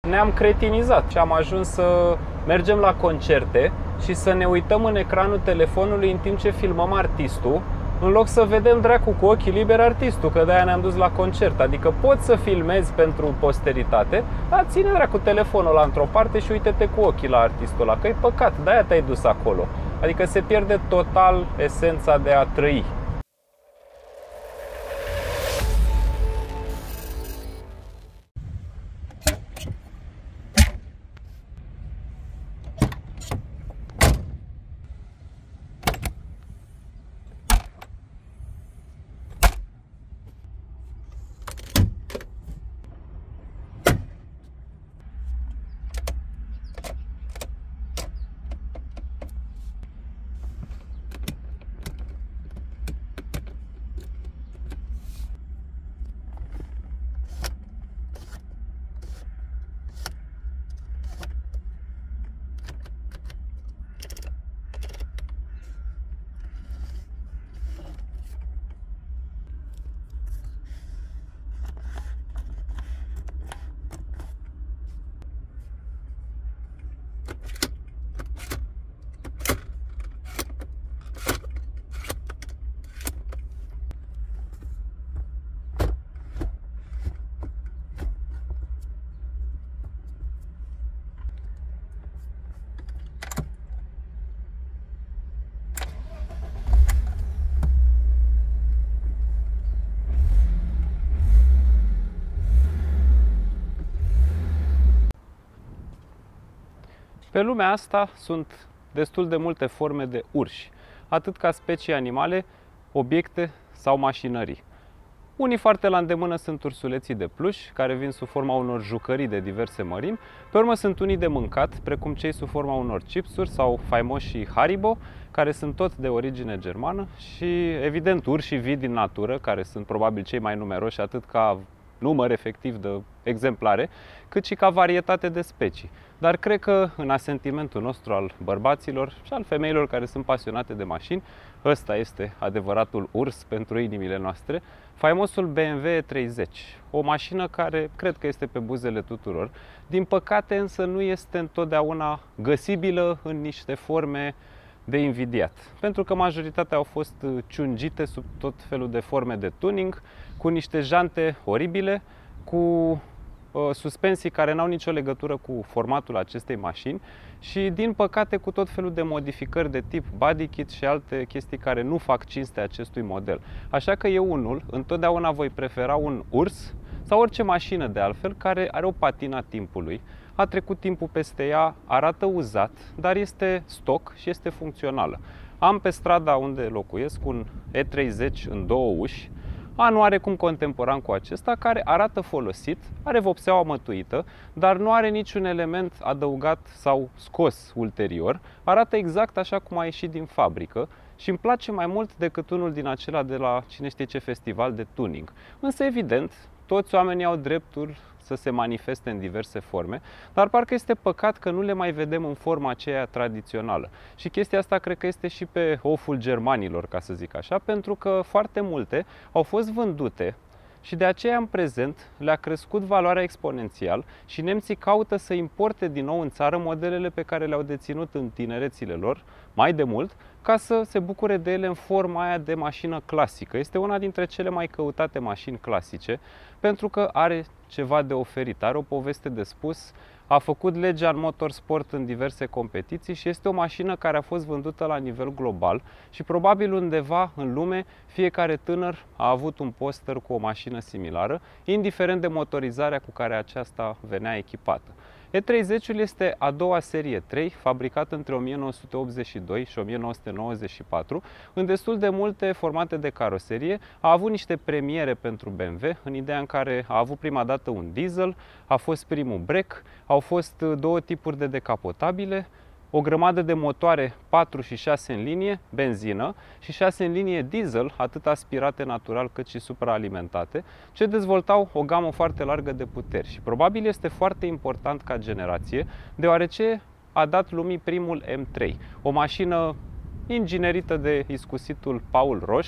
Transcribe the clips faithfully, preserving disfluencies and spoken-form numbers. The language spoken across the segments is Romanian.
Ne-am cretinizat și am ajuns să mergem la concerte și să ne uităm în ecranul telefonului în timp ce filmăm artistul, în loc să vedem dracu cu ochii liberi artistul, că de-aia ne-am dus la concert. Adică poți să filmezi pentru posteritate, dar ține dracu telefonul ăla într-o parte și uite-te cu ochii la artistul ăla, că e păcat, de-aia te-ai dus acolo. Adică se pierde total esența de a trăi. Pe lumea asta sunt destul de multe forme de urși, atât ca specii animale, obiecte sau mașinării. Unii foarte la îndemână sunt ursuleții de pluș, care vin sub forma unor jucării de diverse mărimi. Pe urmă sunt unii de mâncat, precum cei sub forma unor chipsuri sau faimoșii Haribo, care sunt tot de origine germană, și evident urșii vii din natură, care sunt probabil cei mai numeroși atât ca număr efectiv de exemplare, cât și ca varietate de specii. Dar cred că în asentimentul nostru al bărbaților și al femeilor care sunt pasionate de mașini, ăsta este adevăratul urs pentru inimile noastre, faimosul B M W E treizeci, o mașină care cred că este pe buzele tuturor. Din păcate însă nu este întotdeauna găsibilă în niște forme de invidiat, pentru că majoritatea au fost ciungite sub tot felul de forme de tuning, cu niște jante oribile, cu uh, suspensii care n-au nicio legătură cu formatul acestei mașini și, din păcate, cu tot felul de modificări de tip body kit și alte chestii care nu fac cinste acestui model. Așa că eu unul întotdeauna voi prefera un urs sau orice mașină de altfel care are o patină a timpului. A trecut timpul peste ea, arată uzat, dar este stock și este funcțională. Am pe strada unde locuiesc un E treizeci în două uși, anul oarecum contemporan cu acesta, care arată folosit, are vopseaua mătuită, dar nu are niciun element adăugat sau scos ulterior. Arată exact așa cum a ieșit din fabrică și îmi place mai mult decât unul din acela de la cine știe ce festival de tuning. Însă, evident, toți oamenii au dreptul să se manifeste în diverse forme, dar parcă este păcat că nu le mai vedem în forma aceea tradițională. Și chestia asta cred că este și pe oful germanilor, ca să zic așa, pentru că foarte multe au fost vândute și de aceea în prezent le-a crescut valoarea exponențial și nemții caută să importe din nou în țară modelele pe care le-au deținut în tinerețile lor mai de mult, ca să se bucure de ele în forma aia de mașină clasică. Este una dintre cele mai căutate mașini clasice, pentru că are ceva de oferit, are o poveste de spus, a făcut legea în motorsport în diverse competiții și este o mașină care a fost vândută la nivel global și probabil undeva în lume fiecare tânăr a avut un poster cu o mașină similară, indiferent de motorizarea cu care aceasta venea echipată. E treizeci-ul este a doua serie trei, fabricat între o mie nouă sute optzeci și doi și o mie nouă sute nouăzeci și patru, în destul de multe formate de caroserie. A avut niște premiere pentru B M W, în ideea în care a avut prima dată un diesel, a fost primul break, au fost două tipuri de decapotabile, o grămadă de motoare patru și șase în linie, benzină, și șase în linie diesel, atât aspirate natural cât și supraalimentate, ce dezvoltau o gamă foarte largă de puteri. Și probabil este foarte important ca generație, deoarece a dat lumii primul M trei, o mașină inginerită de iscusitul Paul Roche,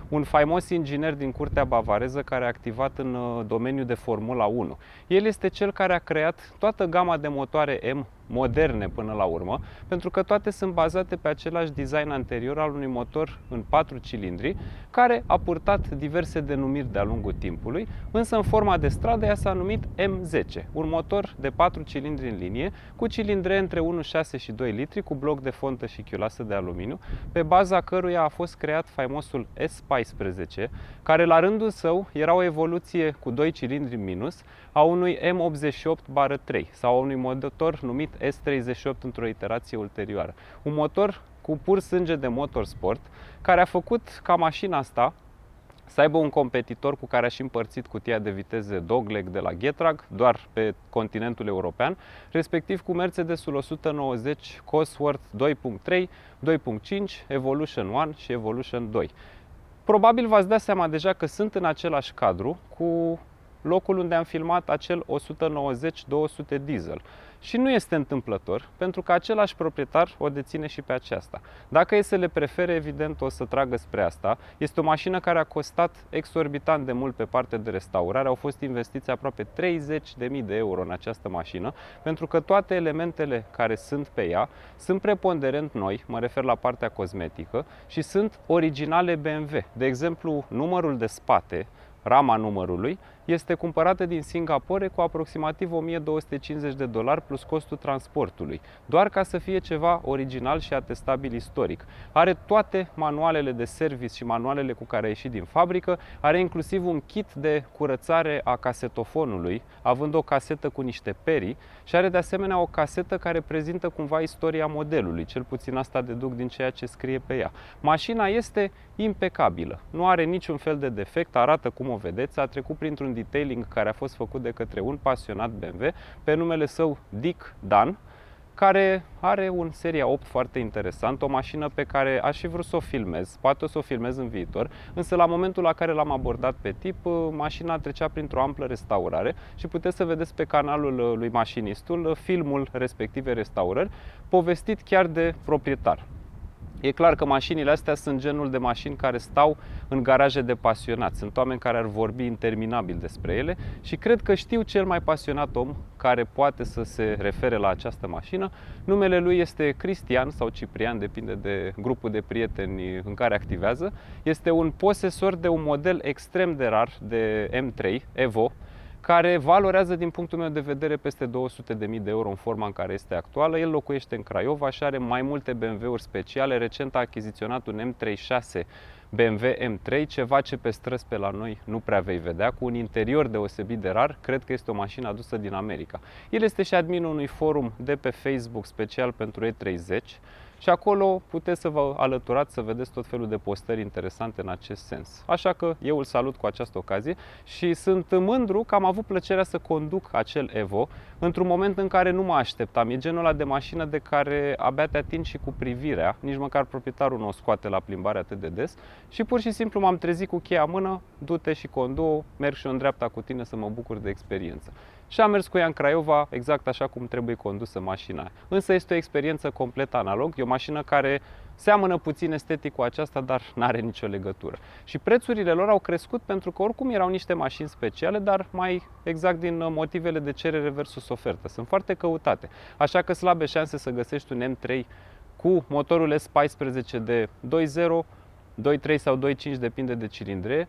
un faimos inginer din curtea bavareză care a activat în domeniul de Formula unu. El este cel care a creat toată gama de motoare M moderne până la urmă, pentru că toate sunt bazate pe același design anterior al unui motor în patru cilindri, care a purtat diverse denumiri de-a lungul timpului, însă în forma de stradă ea s-a numit M zece, un motor de patru cilindri în linie, cu cilindre între unu virgulă șase și doi litri, cu bloc de fontă și chiulasă de aluminiu, pe baza căruia a fost creat faimosul S paisprezece, care la rândul său era o evoluție cu doi cilindri minus a unui M optzeci și opt trei sau a unui motor numit S treizeci și opt într-o iterație ulterioară. Un motor cu pur sânge de motorsport, care a făcut ca mașina asta să aibă un competitor cu care a și împărțit cutia de viteze dogleg de la Getrag, doar pe continentul european, respectiv cu Mercedesul o sută nouăzeci Cosworth doi punct trei, doi punct cinci, Evolution unu și Evolution doi. Probabil v-ați dat seama deja că sunt în același cadru cu locul unde am filmat acel o sută nouăzeci două sute diesel. Și nu este întâmplător, pentru că același proprietar o deține și pe aceasta. Dacă e să le prefere, evident o să tragă spre asta. Este o mașină care a costat exorbitant de mult pe partea de restaurare. Au fost investiți aproape treizeci de mii de euro în această mașină, pentru că toate elementele care sunt pe ea sunt preponderent noi, mă refer la partea cosmetică, și sunt originale B M W. De exemplu, numărul de spate, rama numărului, este cumpărată din Singapore cu aproximativ o mie două sute cincizeci de dolari plus costul transportului, doar ca să fie ceva original și atestabil istoric. Are toate manualele de service și manualele cu care a ieșit din fabrică, are inclusiv un kit de curățare a casetofonului, având o casetă cu niște perii, și are de asemenea o casetă care prezintă cumva istoria modelului, cel puțin asta deduc din ceea ce scrie pe ea. Mașina este impecabilă, nu are niciun fel de defect, arată cum o vedeți, a trecut printr-un detailing care a fost făcut de către un pasionat B M W pe numele său Dick Dan, care are un Seria opt foarte interesant, o mașină pe care aș fi vrut să o filmez, poate o să o filmez în viitor, însă la momentul la care l-am abordat pe tip, mașina trecea printr-o amplă restaurare și puteți să vedeți pe canalul lui Mașinistul filmul respective restaurări, povestit chiar de proprietar. E clar că mașinile astea sunt genul de mașini care stau în garaje de pasionați. Sunt oameni care ar vorbi interminabil despre ele și cred că știu cel mai pasionat om care poate să se refere la această mașină. Numele lui este Cristian sau Ciprian, depinde de grupul de prieteni în care activează. Este un posesor de un model extrem de rar de M trei Evo, care valorează din punctul meu de vedere peste două sute de mii de euro în forma în care este actuală. El locuiește în Craiova și are mai multe B M W-uri speciale. Recent a achiziționat un M treizeci și șase B M W M trei, ceva ce pe străzi pe la noi nu prea vei vedea, cu un interior deosebit de rar. Cred că este o mașină adusă din America. El este și adminul unui forum de pe Facebook special pentru E treizeci. Și acolo puteți să vă alăturați, să vedeți tot felul de postări interesante în acest sens. Așa că eu îl salut cu această ocazie și sunt mândru că am avut plăcerea să conduc acel Evo într-un moment în care nu mă așteptam. E genul ăla de mașină de care abia te atingi și cu privirea, nici măcar proprietarul nu o scoate la plimbare atât de des, și pur și simplu m-am trezit cu cheia în mână, du-te și condu-o, merg și eu în dreapta cu tine să mă bucur de experiență. Și am mers cu ea în Craiova exact așa cum trebuie condusă mașina aia. Însă este o experiență complet analog, e o mașină care seamănă puțin estetic cu aceasta, dar nu are nicio legătură. Și prețurile lor au crescut pentru că oricum erau niște mașini speciale, dar mai exact din motivele de cerere versus ofertă. Sunt foarte căutate, așa că slabe șanse să găsești un M trei cu motorul S paisprezece de doi punct zero, doi punct trei sau doi punct cinci, depinde de cilindre,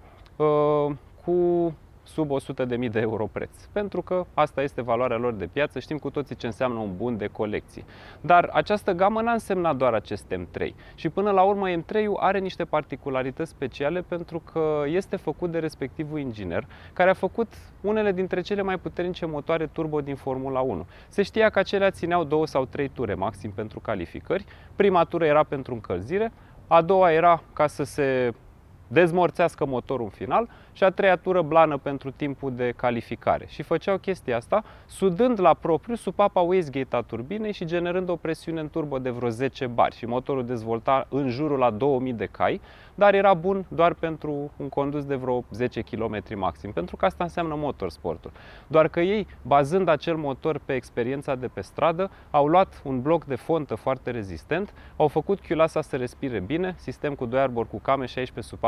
cu sub o sută de mii de euro preț, pentru că asta este valoarea lor de piață. Știm cu toții ce înseamnă un bun de colecție. Dar această gamă n-a însemnat doar acest M trei și până la urmă M trei-ul are niște particularități speciale pentru că este făcut de respectivul inginer care a făcut unele dintre cele mai puternice motoare turbo din Formula unu. Se știa că acelea țineau două sau trei ture maxim pentru calificări. Prima tură era pentru încălzire, a doua era ca să se dezmorțească motorul în final și a treia tură blană pentru timpul de calificare. Și făceau chestia asta sudând la propriu supapa wastegate a turbinei și generând o presiune în turbo de vreo zece bari și motorul dezvolta în jurul la două mii de cai, dar era bun doar pentru un condus de vreo zece kilometri maxim, pentru că asta înseamnă motorsportul. Doar că ei, bazând acel motor pe experiența de pe stradă, au luat un bloc de fontă foarte rezistent, au făcut chiulasa să respire bine, sistem cu doi arbori cu came și aici pe supapă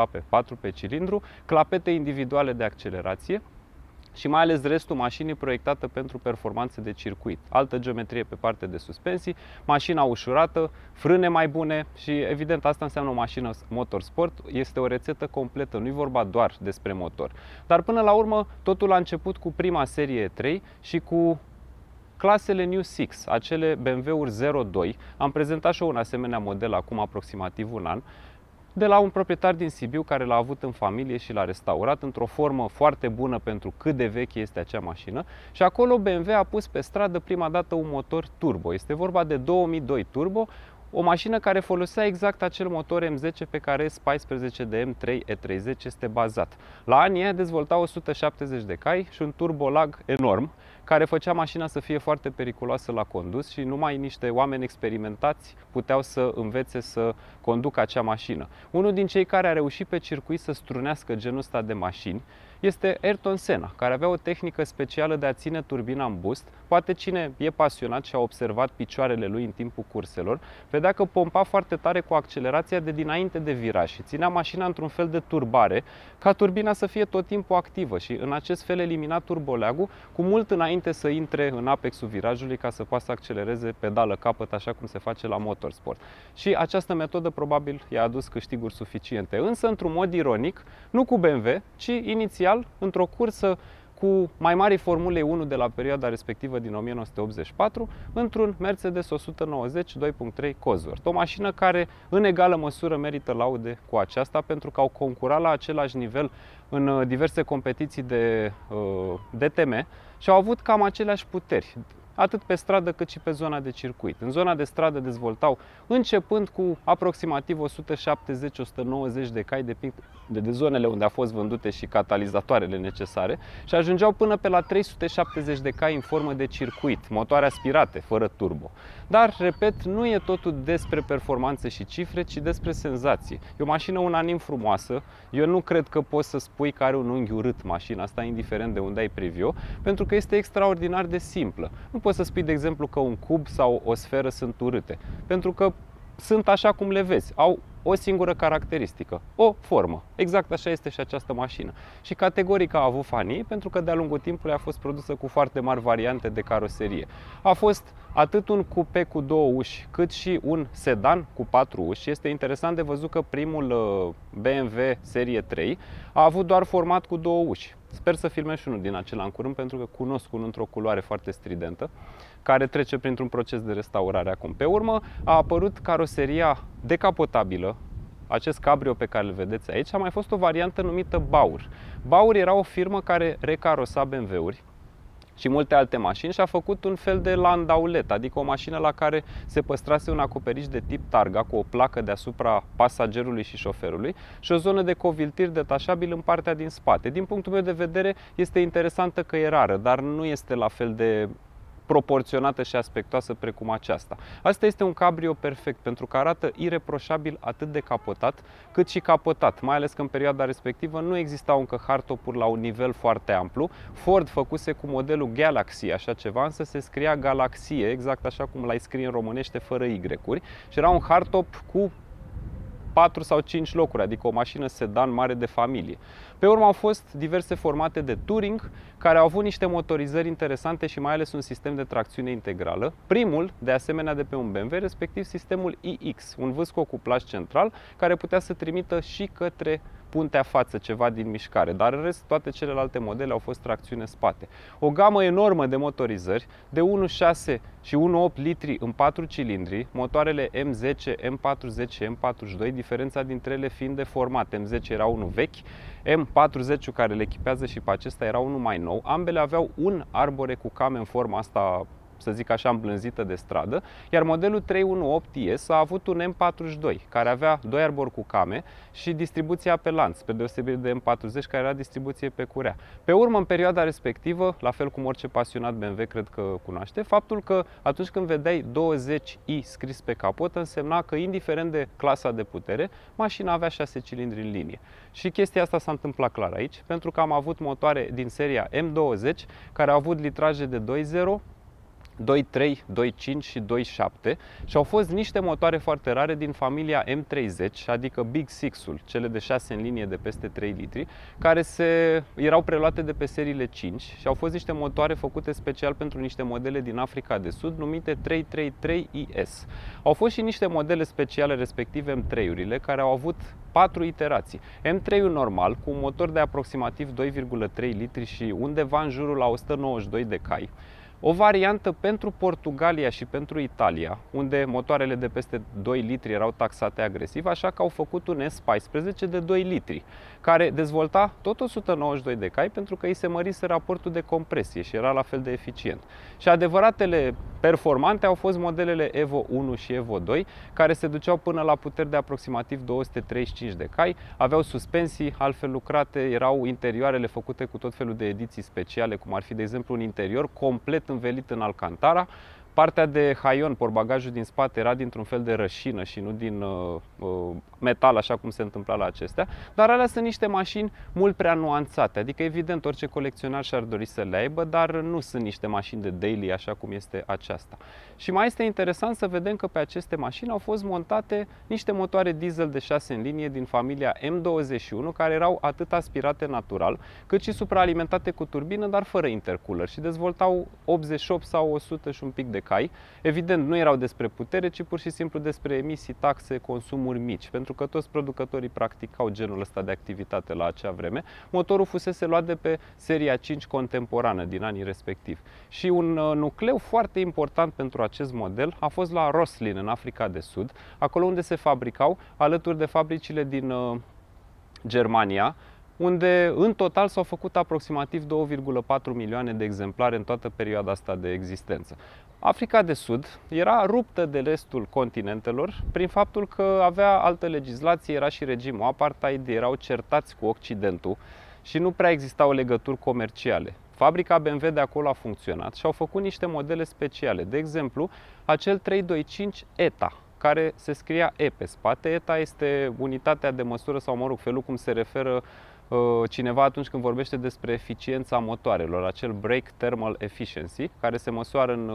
ape, patru pe cilindru, clapete individuale de accelerație și mai ales restul mașinii proiectată pentru performanțe de circuit. Altă geometrie pe partea de suspensii, mașina ușurată, frâne mai bune și evident asta înseamnă o mașină motorsport, este o rețetă completă, nu e vorba doar despre motor. Dar până la urmă totul a început cu prima serie E trei și cu clasele New șase, acele B M W-uri zero doi. Am prezentat și eu un asemenea model acum aproximativ un an, de la un proprietar din Sibiu care l-a avut în familie și l-a restaurat într-o formă foarte bună pentru cât de veche este acea mașină. Și acolo B M W a pus pe stradă prima dată un motor turbo. Este vorba de două mii doi turbo, o mașină care folosea exact acel motor M zece pe care S paisprezece de M trei E treizeci este bazat. La anii ăia dezvolta o sută șaptezeci de cai și un turbolag enorm, care făcea mașina să fie foarte periculoasă la condus și numai niște oameni experimentați puteau să învețe să conducă acea mașină. Unul din cei care a reușit pe circuit să strunească genul ăsta de mașini este Ayrton Senna, care avea o tehnică specială de a ține turbina în boost. Poate cine e pasionat și a observat picioarele lui în timpul curselor, vedea că pompa foarte tare cu accelerația de dinainte de viraj și ținea mașina într-un fel de turbare, ca turbina să fie tot timpul activă și în acest fel elimina turboleagul cu mult înainte să intre în apexul virajului ca să poată să accelereze pedală capăt, așa cum se face la motorsport. Și această metodă probabil i-a adus câștiguri suficiente, însă într-un mod ironic, nu cu B M W, ci inițial într-o cursă cu mai mari Formulei unu de la perioada respectivă din o mie nouă sute optzeci și patru, într-un Mercedes o sută nouăzeci doi punct trei Cosworth. O mașină care în egală măsură merită laude cu aceasta pentru că au concurat la același nivel în diverse competiții de uh, D T M și au avut cam aceleași puteri, atât pe stradă cât și pe zona de circuit. În zona de stradă dezvoltau începând cu aproximativ o sută șaptezeci - o sută nouăzeci de cai, depinde de zonele unde au fost vândute și catalizatoarele necesare, și ajungeau până pe la trei sute șaptezeci de cai în formă de circuit, motoare aspirate, fără turbo. Dar, repet, nu e totul despre performanțe și cifre, ci despre senzații. E o mașină unanim frumoasă. Eu nu cred că poți să spui că are un unghi urât mașina asta, indiferent de unde ai privi-o, pentru că este extraordinar de simplă. Nu poți să spui, de exemplu, că un cub sau o sferă sunt urâte, pentru că sunt așa cum le vezi, au o singură caracteristică, o formă. Exact așa este și această mașină. Și categoric a avut fanii, pentru că de-a lungul timpului a fost produsă cu foarte mari variante de caroserie. A fost atât un coupe cu două uși, cât și un sedan cu patru uși. Este interesant de văzut că primul B M W serie trei a avut doar format cu două uși. Sper să filmez și unul din acela în curând, pentru că cunosc unul într-o culoare foarte stridentă, care trece printr-un proces de restaurare acum. Pe urmă a apărut caroseria decapotabilă, acest cabrio pe care îl vedeți aici. A mai fost o variantă numită Baur. Baur era o firmă care recarosa B M W-uri și multe alte mașini și a făcut un fel de landaulet, adică o mașină la care se păstrase un acoperiș de tip targa cu o placă deasupra pasagerului și șoferului și o zonă de coviltir detașabil în partea din spate. Din punctul meu de vedere este interesantă că e rară, dar nu este la fel de proporționată și aspectoasă precum aceasta. Asta este un cabrio perfect pentru că arată ireproșabil atât de capotat cât și capotat, mai ales că în perioada respectivă nu existau încă hardtop-uri la un nivel foarte amplu. Ford făcuse cu modelul Galaxy așa ceva, însă se scria Galaxie, exact așa cum l-ai scrie în românește fără Y-uri, și era un hardtop cu patru sau cinci locuri, adică o mașină sedan mare de familie. Pe urmă au fost diverse formate de touring care au avut niște motorizări interesante și mai ales un sistem de tracțiune integrală. Primul, de asemenea, de pe un B M W, respectiv sistemul I X, un vâs cu cuplaj central care putea să trimită și către puntea față ceva din mișcare, dar în rest toate celelalte modele au fost tracțiune spate. O gamă enormă de motorizări de unu virgulă șase și unu virgulă opt litri în patru cilindri, motoarele M zece, M patruzeci, M patruzeci și doi, diferența dintre ele fiind de format. M zece era unul vechi, M patruzeci care le echipează și pe acesta era unul mai nou. Ambele aveau un arbore cu came în forma asta, să zic așa, îmblânzită de stradă, iar modelul trei unu opt I S a avut un M patruzeci și doi, care avea doi arbori cu came și distribuția pe lanț, pe deosebire de M patruzeci, care era distribuție pe curea. Pe urmă, în perioada respectivă, la fel cum orice pasionat B M W cred că cunoaște, faptul că atunci când vedeai douăzeci i scris pe capot, însemna că, indiferent de clasa de putere, mașina avea șase cilindri în linie. Și chestia asta s-a întâmplat clar aici, pentru că am avut motoare din seria M douăzeci, care au avut litraje de doi zero, doi trei, doi cinci și doi șapte și au fost niște motoare foarte rare din familia M treizeci, adică Big Six-ul, cele de șase în linie de peste trei litri, care se, erau preluate de pe seriile cinci și au fost niște motoare făcute special pentru niște modele din Africa de Sud numite trei trei trei I S. Au fost și niște modele speciale, respectiv M trei-urile, care au avut patru iterații. M trei-ul normal, cu un motor de aproximativ doi virgulă trei litri și undeva în jurul la o sută nouăzeci și doi de cai. O variantă pentru Portugalia și pentru Italia, unde motoarele de peste doi litri erau taxate agresiv, așa că au făcut un S paisprezece de doi litri, care dezvolta tot o sută nouăzeci și doi de cai pentru că îi se mărise raportul de compresie și era la fel de eficient. Și adevăratele performante au fost modelele Evo unu și Evo doi, care se duceau până la puteri de aproximativ două sute treizeci și cinci de cai, aveau suspensii altfel lucrate, erau interioarele făcute cu tot felul de ediții speciale, cum ar fi, de exemplu, un interior complet învelit în alcantara. Partea de haion, portbagajul din spate, era dintr-un fel de rășină și nu din uh, uh, metal, așa cum se întâmpla la acestea. Dar alea sunt niște mașini mult prea nuanțate. Adică, evident, orice colecționar și-ar dori să le aibă, dar nu sunt niște mașini de daily, așa cum este aceasta. Și mai este interesant să vedem că pe aceste mașini au fost montate niște motoare diesel de șase în linie din familia M douăzeci și unu, care erau atât aspirate natural, cât și supraalimentate cu turbină, dar fără intercooler și dezvoltau optzeci și opt sau o sută și un pic de cai. Evident, nu erau despre putere, ci pur și simplu despre emisii, taxe, consumuri mici, pentru că toți producătorii practicau genul ăsta de activitate la acea vreme. Motorul fusese luat de pe seria cinci contemporană din anii respectivi. Și un nucleu foarte important pentru acest model a fost la Roslin, în Africa de Sud, acolo unde se fabricau, alături de fabricile din uh, Germania, unde în total s-au făcut aproximativ două virgulă patru milioane de exemplare în toată perioada asta de existență. Africa de Sud era ruptă de restul continentelor prin faptul că avea altă legislație, era și regimul apartheid, erau certați cu Occidentul și nu prea existau legături comerciale. Fabrica B M W de acolo a funcționat și au făcut niște modele speciale, de exemplu acel trei doi cinci E T A, care se scria E pe spate. E T A este unitatea de măsură sau, mă rog, felul cum se referă cineva atunci când vorbește despre eficiența motoarelor, acel Brake Thermal Efficiency, care se măsoară în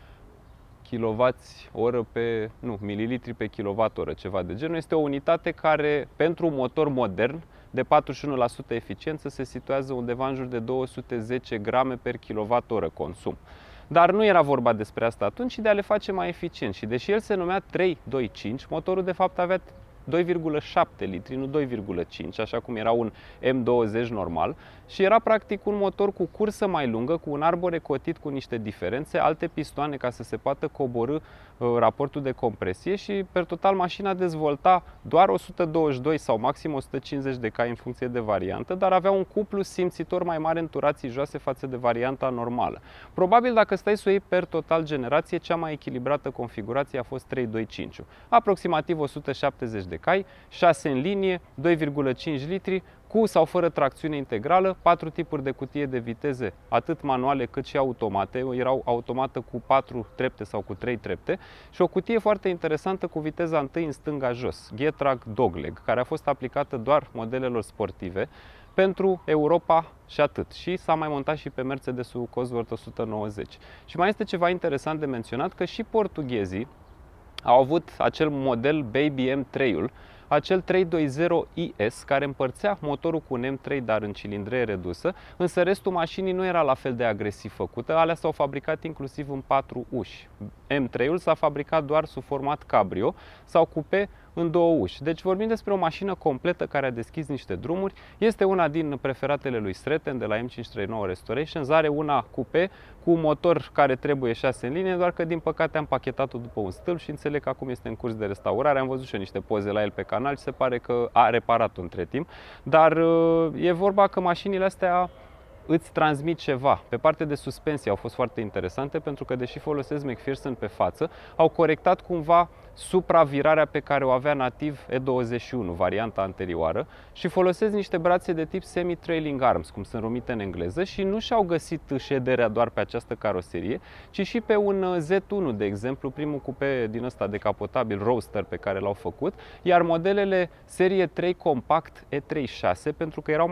kilowați oră pe, nu, mililitri pe kilowatt-oră, ceva de genul. Este o unitate care, pentru un motor modern de patruzeci și unu la sută eficiență, se situează undeva în jur de două sute zece grame per kilowatt-oră consum. Dar nu era vorba despre asta atunci, ci de a le face mai eficient. Și deși el se numea trei doi cinci, motorul de fapt avea doi virgulă șapte litri, nu doi virgulă cinci, așa cum era un M douăzeci normal, și era practic un motor cu cursă mai lungă, cu un arbore cotit cu niște diferențe, alte pistoane ca să se poată coborî uh, raportul de compresie și per total mașina dezvolta doar o sută douăzeci și doi sau maxim o sută cincizeci de cai în funcție de variantă, dar avea un cuplu simțitor mai mare în turații joase față de varianta normală. Probabil dacă stai să o iei per total generație, cea mai echilibrată configurație a fost trei doi cinci, aproximativ o sută șaptezeci de cai, șase în linie, doi virgulă cinci litri, cu sau fără tracțiune integrală, patru tipuri de cutie de viteze, atât manuale cât și automate. Erau automată cu patru trepte sau cu trei trepte și o cutie foarte interesantă cu viteza întâi în stânga jos, Getrag Dogleg, care a fost aplicată doar modelelor sportive pentru Europa și atât. Și s-a mai montat și pe Mercedes-ul Cosworth o sută nouăzeci. Și mai este ceva interesant de menționat, că și portughezii au avut acel model Baby M trei-ul, acel trei doi zero I S, care împărțea motorul cu un M trei, dar în cilindree redusă, însă restul mașinii nu era la fel de agresiv făcută, alea s-au fabricat inclusiv în patru uși. M trei-ul s-a fabricat doar sub format cabrio sau cupe în două uși. Deci vorbim despre o mașină completă care a deschis niște drumuri. Este una din preferatele lui Stratton de la M cinci trei nouă Restorations. Are una cupe cu un motor care trebuie șase în linie, doar că din păcate am pachetat-o după un stâlp și înțeleg că acum este în curs de restaurare. Am văzut și eu niște poze la el pe canal și se pare că a reparat-o între timp. Dar e vorba că mașinile astea îți transmit ceva. Pe partea de suspensie au fost foarte interesante, pentru că deși folosesc McPherson pe față, au corectat cumva supravirarea pe care o avea nativ E douăzeci și unu, varianta anterioară, și folosesc niște brațe de tip semi-trailing arms, cum sunt numite în engleză, și nu și-au găsit șederea doar pe această caroserie, ci și pe un Z unu, de exemplu, primul cupe din ăsta decapotabil roadster pe care l-au făcut, iar modelele serie trei compact E treizeci și șase, pentru că erau mai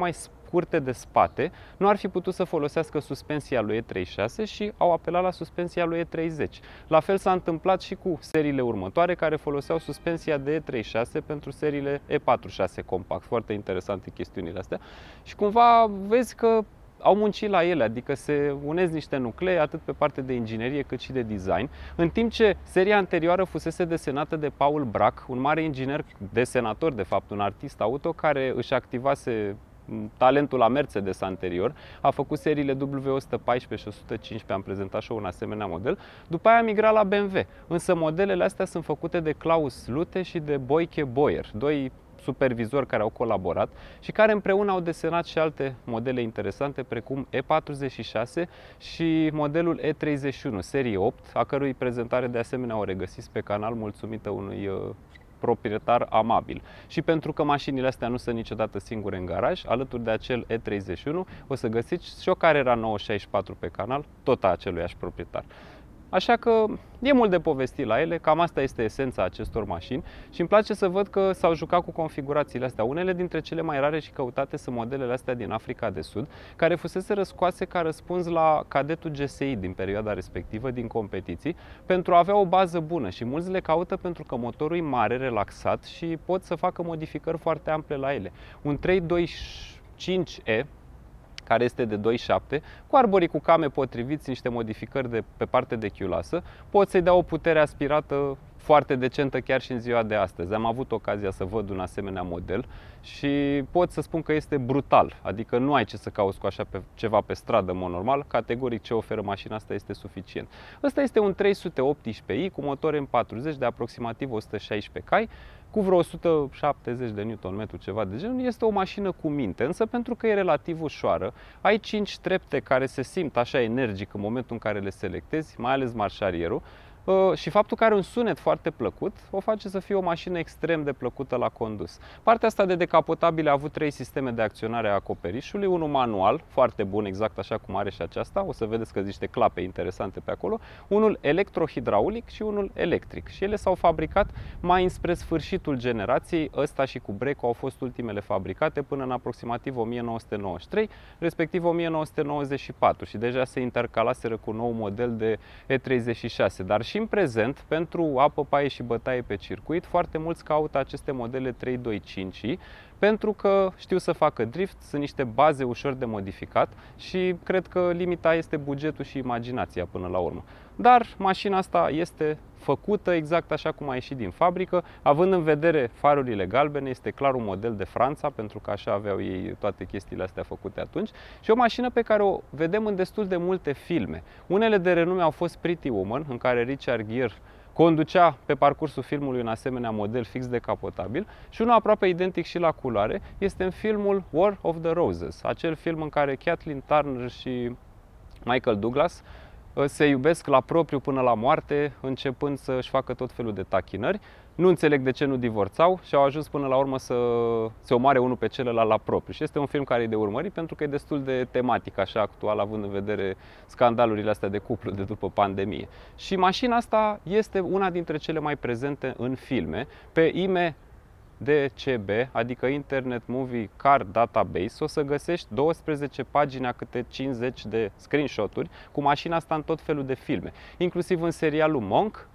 curte de spate, nu ar fi putut să folosească suspensia lui E treizeci și șase și au apelat la suspensia lui E treizeci. La fel s-a întâmplat și cu seriile următoare care foloseau suspensia de E treizeci și șase pentru seriile E patruzeci și șase compact. Foarte interesante chestiunile astea. Și cumva vezi că au muncit la ele, adică se unesc niște nuclee atât pe parte de inginerie cât și de design, în timp ce seria anterioară fusese desenată de Paul Bracq, un mare inginer, desenator de fapt, un artist auto care își activase talentul la Mercedes anterior, a făcut seriile W o sută paisprezece și o sută cincisprezece, am prezentat și eu un asemenea model, după aia a migrat la B M W, însă modelele astea sunt făcute de Klaus Lute și de Boyke Boyer, doi supervizori care au colaborat și care împreună au desenat și alte modele interesante precum E patruzeci și șase și modelul E treizeci și unu serie opt, a cărui prezentare de asemenea o regăsiți pe canal mulțumită unui uh, proprietar amabil. Și pentru că mașinile astea nu sunt niciodată singure în garaj, alături de acel E treizeci și unu o să găsiți și o Carrera nouă șaizeci și patru pe canal, tot a aceluiași proprietar. Așa că e mult de povestit la ele, cam asta este esența acestor mașini și îmi place să văd că s-au jucat cu configurațiile astea. Unele dintre cele mai rare și căutate sunt modelele astea din Africa de Sud, care fusese răscoase ca răspuns la cadetul G S I din perioada respectivă, din competiții, pentru a avea o bază bună și mulți le caută pentru că motorul e mare, relaxat și pot să facă modificări foarte ample la ele. Un trei doi cinci E care este de doi virgulă șapte, cu arborii cu came potriviți, niște modificări de, pe parte de chiulasă, pot să-i dea o putere aspirată foarte decentă chiar și în ziua de astăzi. Am avut ocazia să văd un asemenea model și pot să spun că este brutal, adică nu ai ce să cauți cu așa pe, ceva pe stradă, în mod normal, categoric ce oferă mașina asta este suficient. Ăsta este un trei sute optsprezece i cu motor M patruzeci de aproximativ o sută șaisprezece cai, cu vreo o sută șaptezeci de newton metru, ceva de genul. Este o mașină cu minte, însă pentru că e relativ ușoară, ai cinci trepte care se simt așa energic în momentul în care le selectezi, mai ales marșarierul, și faptul că are un sunet foarte plăcut o face să fie o mașină extrem de plăcută la condus. Partea asta de decapotabile a avut trei sisteme de acționare a acoperișului, unul manual, foarte bun, exact așa cum are și aceasta, o să vedeți că sunt niște clape interesante pe acolo, unul electrohidraulic și unul electric. Și ele s-au fabricat mai înspre sfârșitul generației, ăsta și cu Breco au fost ultimele fabricate până în aproximativ o mie nouă sute nouăzeci și trei, respectiv o mie nouă sute nouăzeci și patru și deja se intercalaseră cu un nou model de E treizeci și șase, dar și în prezent, pentru apă, paie și bătaie pe circuit, foarte mulți caută aceste modele trei doi cinci i pentru că știu să facă drift, sunt niște baze ușor de modificat și cred că limita este bugetul și imaginația până la urmă. Dar mașina asta este făcută exact așa cum a ieșit din fabrică, având în vedere farurile galbene, este clar un model de Franța, pentru că așa aveau ei toate chestiile astea făcute atunci, și o mașină pe care o vedem în destul de multe filme. Unele de renume au fost Pretty Woman, în care Richard Gere conducea pe parcursul filmului un asemenea model fix decapotabil, și unul aproape identic și la culoare este în filmul War of the Roses, acel film în care Kathleen Turner și Michael Douglas se iubesc la propriu până la moarte, începând să-și facă tot felul de tachinări. Nu înțeleg de ce nu divorțau și au ajuns până la urmă să se omoare unul pe celălalt la propriu. Și este un film care e de urmărit pentru că e destul de tematic, așa actual, având în vedere scandalurile astea de cuplu de după pandemie. Și mașina asta este una dintre cele mai prezente în filme. Pe I M D C B, adică Internet Movie Car Database, o să găsești douăsprezece pagini a câte cincizeci de screenshot-uri cu mașina asta în tot felul de filme, inclusiv în serialul Monk.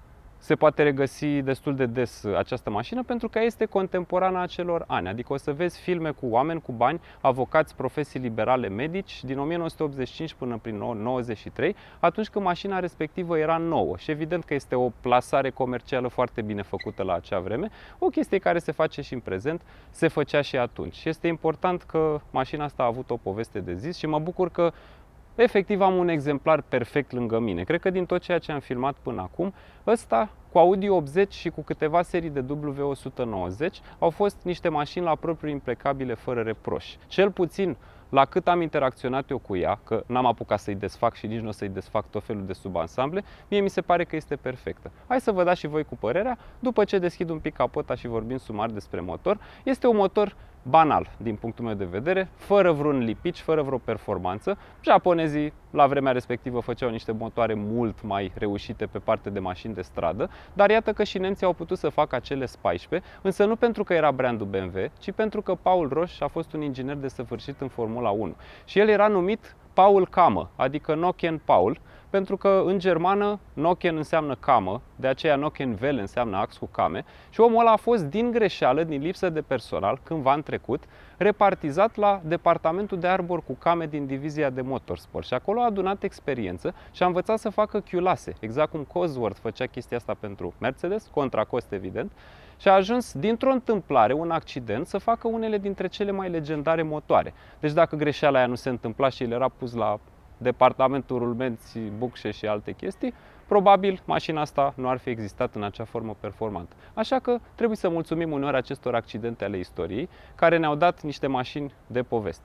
Se poate regăsi destul de des această mașină pentru că este contemporană acelor ani, adică o să vezi filme cu oameni cu bani, avocați, profesii liberale, medici, din o mie nouă sute optzeci și cinci până prin nouăzeci și trei, atunci când mașina respectivă era nouă și evident că este o plasare comercială foarte bine făcută la acea vreme, o chestie care se face și în prezent, se făcea și atunci. Și este important că mașina asta a avut o poveste de zis și mă bucur că efectiv am un exemplar perfect lângă mine. Cred că din tot ceea ce am filmat până acum, ăsta cu Audi optzeci și cu câteva serii de W o sută nouăzeci au fost niște mașini la propriu impecabile, fără reproș. Cel puțin la cât am interacționat eu cu ea, că n-am apucat să-i desfac și nici nu o să-i desfac tot felul de subansamble, mie mi se pare că este perfectă. Hai să vă dați și voi cu părerea, după ce deschid un pic capota și vorbim sumar despre motor. Este un motor banal din punctul meu de vedere, fără vreun lipici, fără vreo performanță. Japonezii la vremea respectivă făceau niște motoare mult mai reușite pe parte de mașini de stradă, dar iată că și nemții au putut să facă acele S paisprezece, însă nu pentru că era brandul B M W, ci pentru că Paul Roche a fost un inginer desăvârșit în Formula unu și el era numit Paul Kamă, adică Nokian Paul, pentru că în germană Nokian înseamnă camă, de aceea Nokian-Welle înseamnă ax cu came și omul ăla a fost din greșeală, din lipsă de personal, cândva în trecut, repartizat la departamentul de arbori cu came din divizia de motorsport și acolo a adunat experiență și a învățat să facă chiulase, exact cum Cosworth făcea chestia asta pentru Mercedes, contra cost evident, și a ajuns dintr-o întâmplare, un accident, să facă unele dintre cele mai legendare motoare. Deci dacă greșeala aia nu se întâmpla și el era pus la departamentul rulmenți, bucșe și alte chestii, probabil mașina asta nu ar fi existat în acea formă performantă. Așa că trebuie să mulțumim uneori acestor accidente ale istoriei care ne-au dat niște mașini de poveste.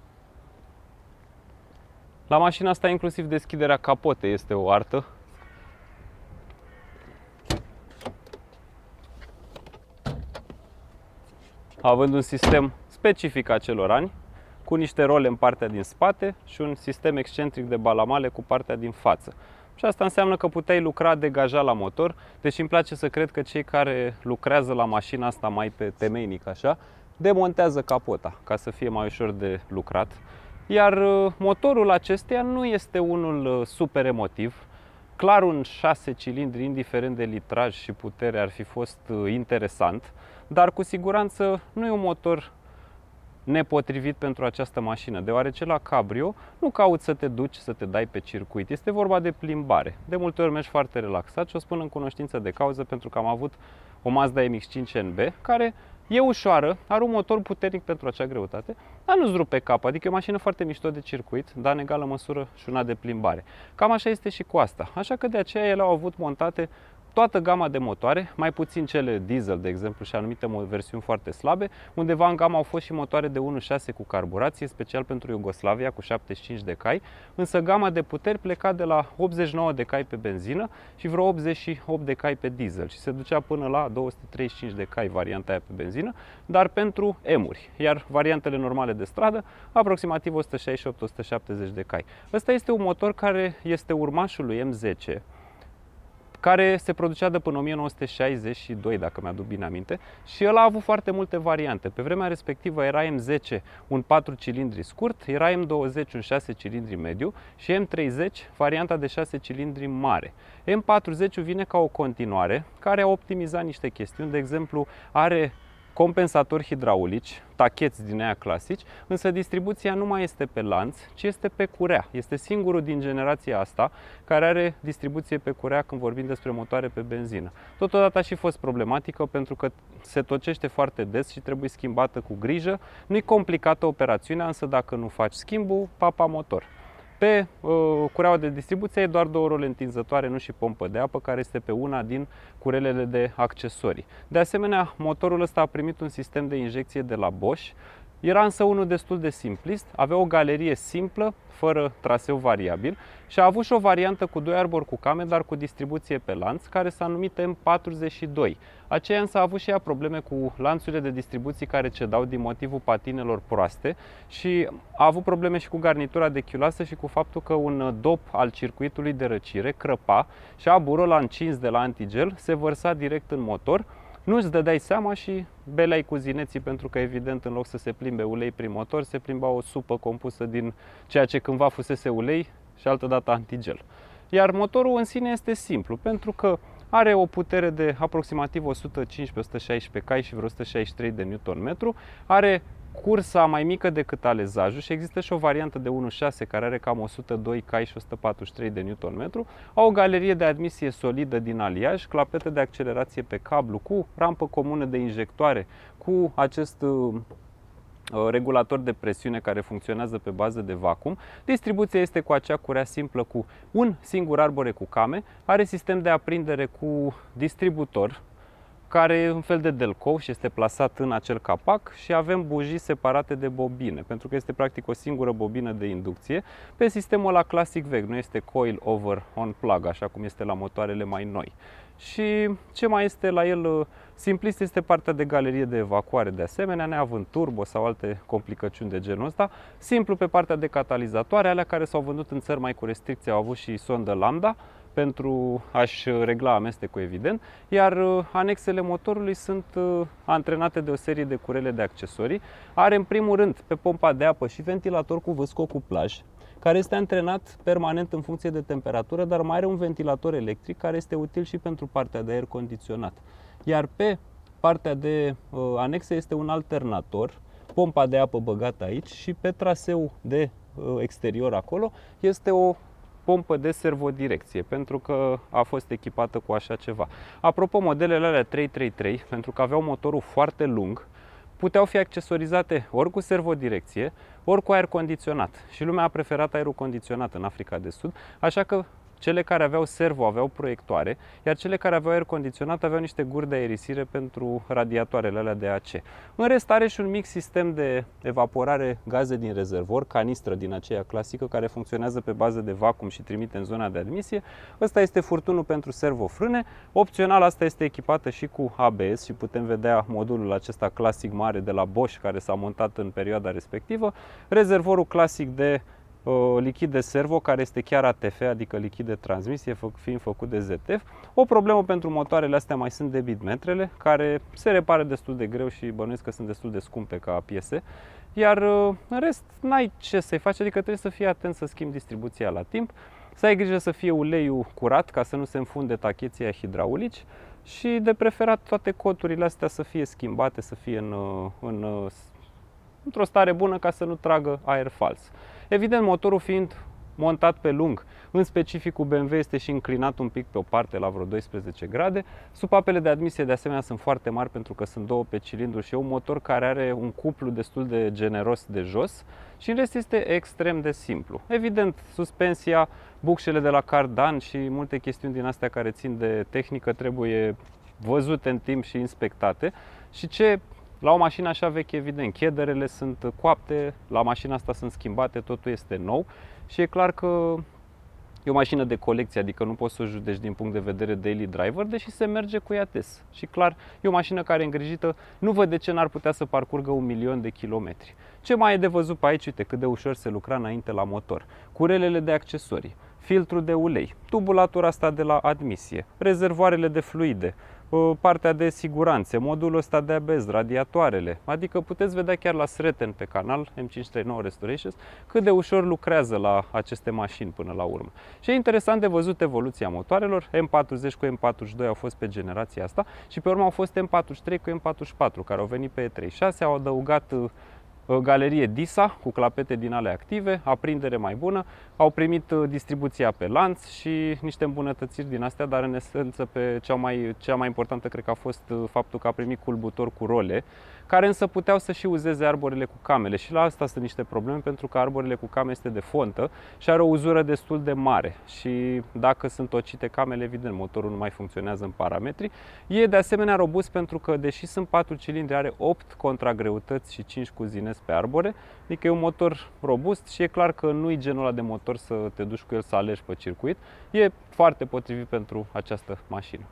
La mașina asta inclusiv deschiderea capotei este o artă. Având un sistem specific acelor ani, cu niște role în partea din spate și un sistem excentric de balamale cu partea din față. Și asta înseamnă că puteai lucra degajat la motor, deși îmi place să cred că cei care lucrează la mașina asta mai pe temeinic așa, demontează capota ca să fie mai ușor de lucrat. Iar motorul acesteia nu este unul super emotiv. Clar un șase cilindri, indiferent de litraj și putere, ar fi fost interesant, dar cu siguranță nu e un motor nepotrivit pentru această mașină, deoarece la cabrio nu cauți să te duci, să te dai pe circuit. Este vorba de plimbare. De multe ori mergi foarte relaxat și o spun în cunoștință de cauză pentru că am avut o Mazda M X cinci N B care e ușoară, are un motor puternic pentru acea greutate, dar nu-ți rupe cap, adică e o mașină foarte mișto de circuit, dar în egală măsură și una de plimbare. Cam așa este și cu asta. Așa că de aceea ele au avut montate toată gama de motoare, mai puțin cele diesel, de exemplu, și anumite versiuni foarte slabe. Undeva în gamă au fost și motoare de unu virgulă șase cu carburație, special pentru Iugoslavia, cu șaptezeci și cinci de cai, însă gama de puteri pleca de la optzeci și nouă de cai pe benzină și vreo optzeci și opt de cai pe diesel și se ducea până la două sute treizeci și cinci de cai varianta aia pe benzină, dar pentru M-uri, iar variantele normale de stradă, aproximativ o sută șaizeci și opt - o sută șaptezeci de cai. Ăsta este un motor care este urmașul lui M zece, care se producea de până în o mie nouă sute șaizeci și doi, dacă mi-aduc bine aminte, și el a avut foarte multe variante. Pe vremea respectivă era M zece un patru cilindri scurt, era M douăzeci un șase cilindri mediu și M treizeci varianta de șase cilindri mare. M patruzeci vine ca o continuare care a optimizat niște chestiuni, de exemplu are compensatori hidraulici, tacheți din aia clasici, însă distribuția nu mai este pe lanț, ci este pe curea. Este singurul din generația asta care are distribuție pe curea când vorbim despre motoare pe benzină. Totodată a și fost problematică pentru că se tocește foarte des și trebuie schimbată cu grijă. Nu e complicată operațiunea, însă dacă nu faci schimbul, papa motor. Pe uh, cureaua de distribuție e doar două role întinzătoare, nu și pompă de apă, care este pe una din curelele de accesorii. De asemenea, motorul ăsta a primit un sistem de injecție de la Bosch. Era însă unul destul de simplist, avea o galerie simplă, fără traseu variabil și a avut și o variantă cu doi arbori cu came, dar cu distribuție pe lanț, care s-a numit M patruzeci și doi. Aceea însă a avut și ea probleme cu lanțurile de distribuții care cedau din motivul patinelor proaste și a avut probleme și cu garnitura de chiulasă și cu faptul că un dop al circuitului de răcire crăpa și aburul ăla încins de la antigel se vărsa direct în motor. Nu-ți dădeai seama și beleai cu zineții, pentru că evident în loc să se plimbe ulei prin motor, se plimba o supă compusă din ceea ce cândva fusese ulei și altădată antigel. Iar motorul în sine este simplu, pentru că are o putere de aproximativ o sută cincisprezece - o sută șaisprezece cai și vreo o sută șaizeci și trei de newton metru, are cursa mai mică decât alezajul și există și o variantă de unu virgulă șase care are cam o sută doi cai și o sută patruzeci și trei de newton metru, au o galerie de admisie solidă din aliaj, clapete de accelerație pe cablu cu rampă comună de injectoare, cu acest uh, regulator de presiune care funcționează pe bază de vacuum. Distribuția este cu acea curea simplă cu un singur arbore cu came, are sistem de aprindere cu distributor, care e un fel de delcou și este plasat în acel capac și avem bujii separate de bobine, pentru că este practic o singură bobină de inducție pe sistemul ăla clasic vechi, nu este coil over on plug, așa cum este la motoarele mai noi. Și ce mai este la el simplist este partea de galerie de evacuare de asemenea, neavând turbo sau alte complicăciuni de genul ăsta. Simplu pe partea de catalizatoare, alea care s-au vândut în țări mai cu restricție au avut și sondă lambda pentru a-și regla amestecul, evident, iar anexele motorului sunt antrenate de o serie de curele de accesorii. Are în primul rând pe pompa de apă și ventilator cu vâscocuplaj, care este antrenat permanent în funcție de temperatură, dar mai are un ventilator electric care este util și pentru partea de aer condiționat. Iar pe partea de uh, anexe este un alternator, pompa de apă băgată aici, și pe traseu de uh, exterior acolo este o pompă de servodirecție, pentru că a fost echipată cu așa ceva. Apropo, modelele alea trei trei trei, pentru că aveau motorul foarte lung, puteau fi accesorizate ori cu servodirecție, ori cu aer condiționat. Și lumea a preferat aerul condiționat în Africa de Sud, așa că cele care aveau servo aveau proiectoare, iar cele care aveau aer condiționat aveau niște guri de aerisire pentru radiatoarele alea de A C. În rest are și un mic sistem de evaporare gaze din rezervor, canistră din aceea clasică, care funcționează pe bază de vacuum și trimite în zona de admisie. Ăsta este furtunul pentru servofrâne. Opțional, asta este echipată și cu A B S și putem vedea modulul acesta clasic mare de la Bosch care s-a montat în perioada respectivă. Rezervorul clasic de lichid de servo, care este chiar A T F, adică lichid de transmisie, fiind făcut de Z T F. O problemă pentru motoarele astea mai sunt debitmetrele, care se repară destul de greu și bănuiesc că sunt destul de scumpe ca piese. Iar în rest, n-ai ce să-i faci, adică trebuie să fii atent să schimbi distribuția la timp, să ai grijă să fie uleiul curat, ca să nu se înfunde tacheții hidraulici și de preferat toate coturile astea să fie schimbate, să fie în, în, într-o stare bună ca să nu tragă aer fals. Evident, motorul fiind montat pe lung, în specificul B M W este și înclinat un pic pe o parte la vreo doisprezece grade. Supapele de admisie de asemenea sunt foarte mari pentru că sunt două pe cilindru și e un motor care are un cuplu destul de generos de jos și în rest este extrem de simplu. Evident, suspensia, bucșele de la cardan și multe chestiuni din astea care țin de tehnică trebuie văzute în timp și inspectate. Și ce la o mașină așa veche, evident, chederele sunt coapte, la mașina asta sunt schimbate, totul este nou și e clar că e o mașină de colecție, adică nu poți să o judeci din punct de vedere daily driver, deși se merge cu ea des. Și clar, e o mașină care e îngrijită, nu văd de ce n-ar putea să parcurgă un milion de kilometri. Ce mai e de văzut pe aici? Uite cât de ușor se lucra înainte la motor. Curelele de accesorii, filtrul de ulei, tubulatura asta de la admisie, rezervoarele de fluide, partea de siguranțe, modulul ăsta de A B S, radiatoarele. Adică puteți vedea chiar la Sreten pe canal M cinci trei nouă Restorations cât de ușor lucrează la aceste mașini până la urmă. Și e interesant de văzut evoluția motoarelor. M patruzeci cu M patruzeci și doi au fost pe generația asta și pe urmă au fost M patruzeci și trei cu M patruzeci și patru care au venit pe E treizeci și șase, au adăugat galerie DISA cu clapete din ale active, aprindere mai bună, au primit distribuția pe lanț și niște îmbunătățiri din astea, dar în esență pe cea mai, cea mai importantă cred că a fost faptul că a primit culbutor cu role, care însă puteau să și uzeze arborele cu camele și la asta sunt niște probleme pentru că arborele cu came este de fontă și are o uzură destul de mare și dacă sunt tocite camele, evident, motorul nu mai funcționează în parametri. E de asemenea robust pentru că, deși sunt patru cilindri, are opt contragreutăți și cinci cu zinezi pe arbore, adică e un motor robust și e clar că nu e genul ăla de motor să te duci cu el să alergi pe circuit. E foarte potrivit pentru această mașină.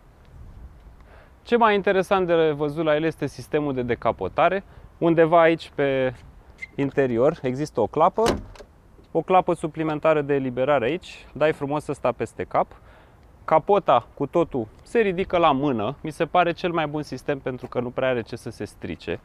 Ce mai interesant de văzut la el este sistemul de decapotare. Undeva aici pe interior există o clapă, o clapă suplimentară de eliberare aici, dai frumos ăsta peste cap. Capota cu totul se ridică la mână, mi se pare cel mai bun sistem pentru că nu prea are ce să se strice.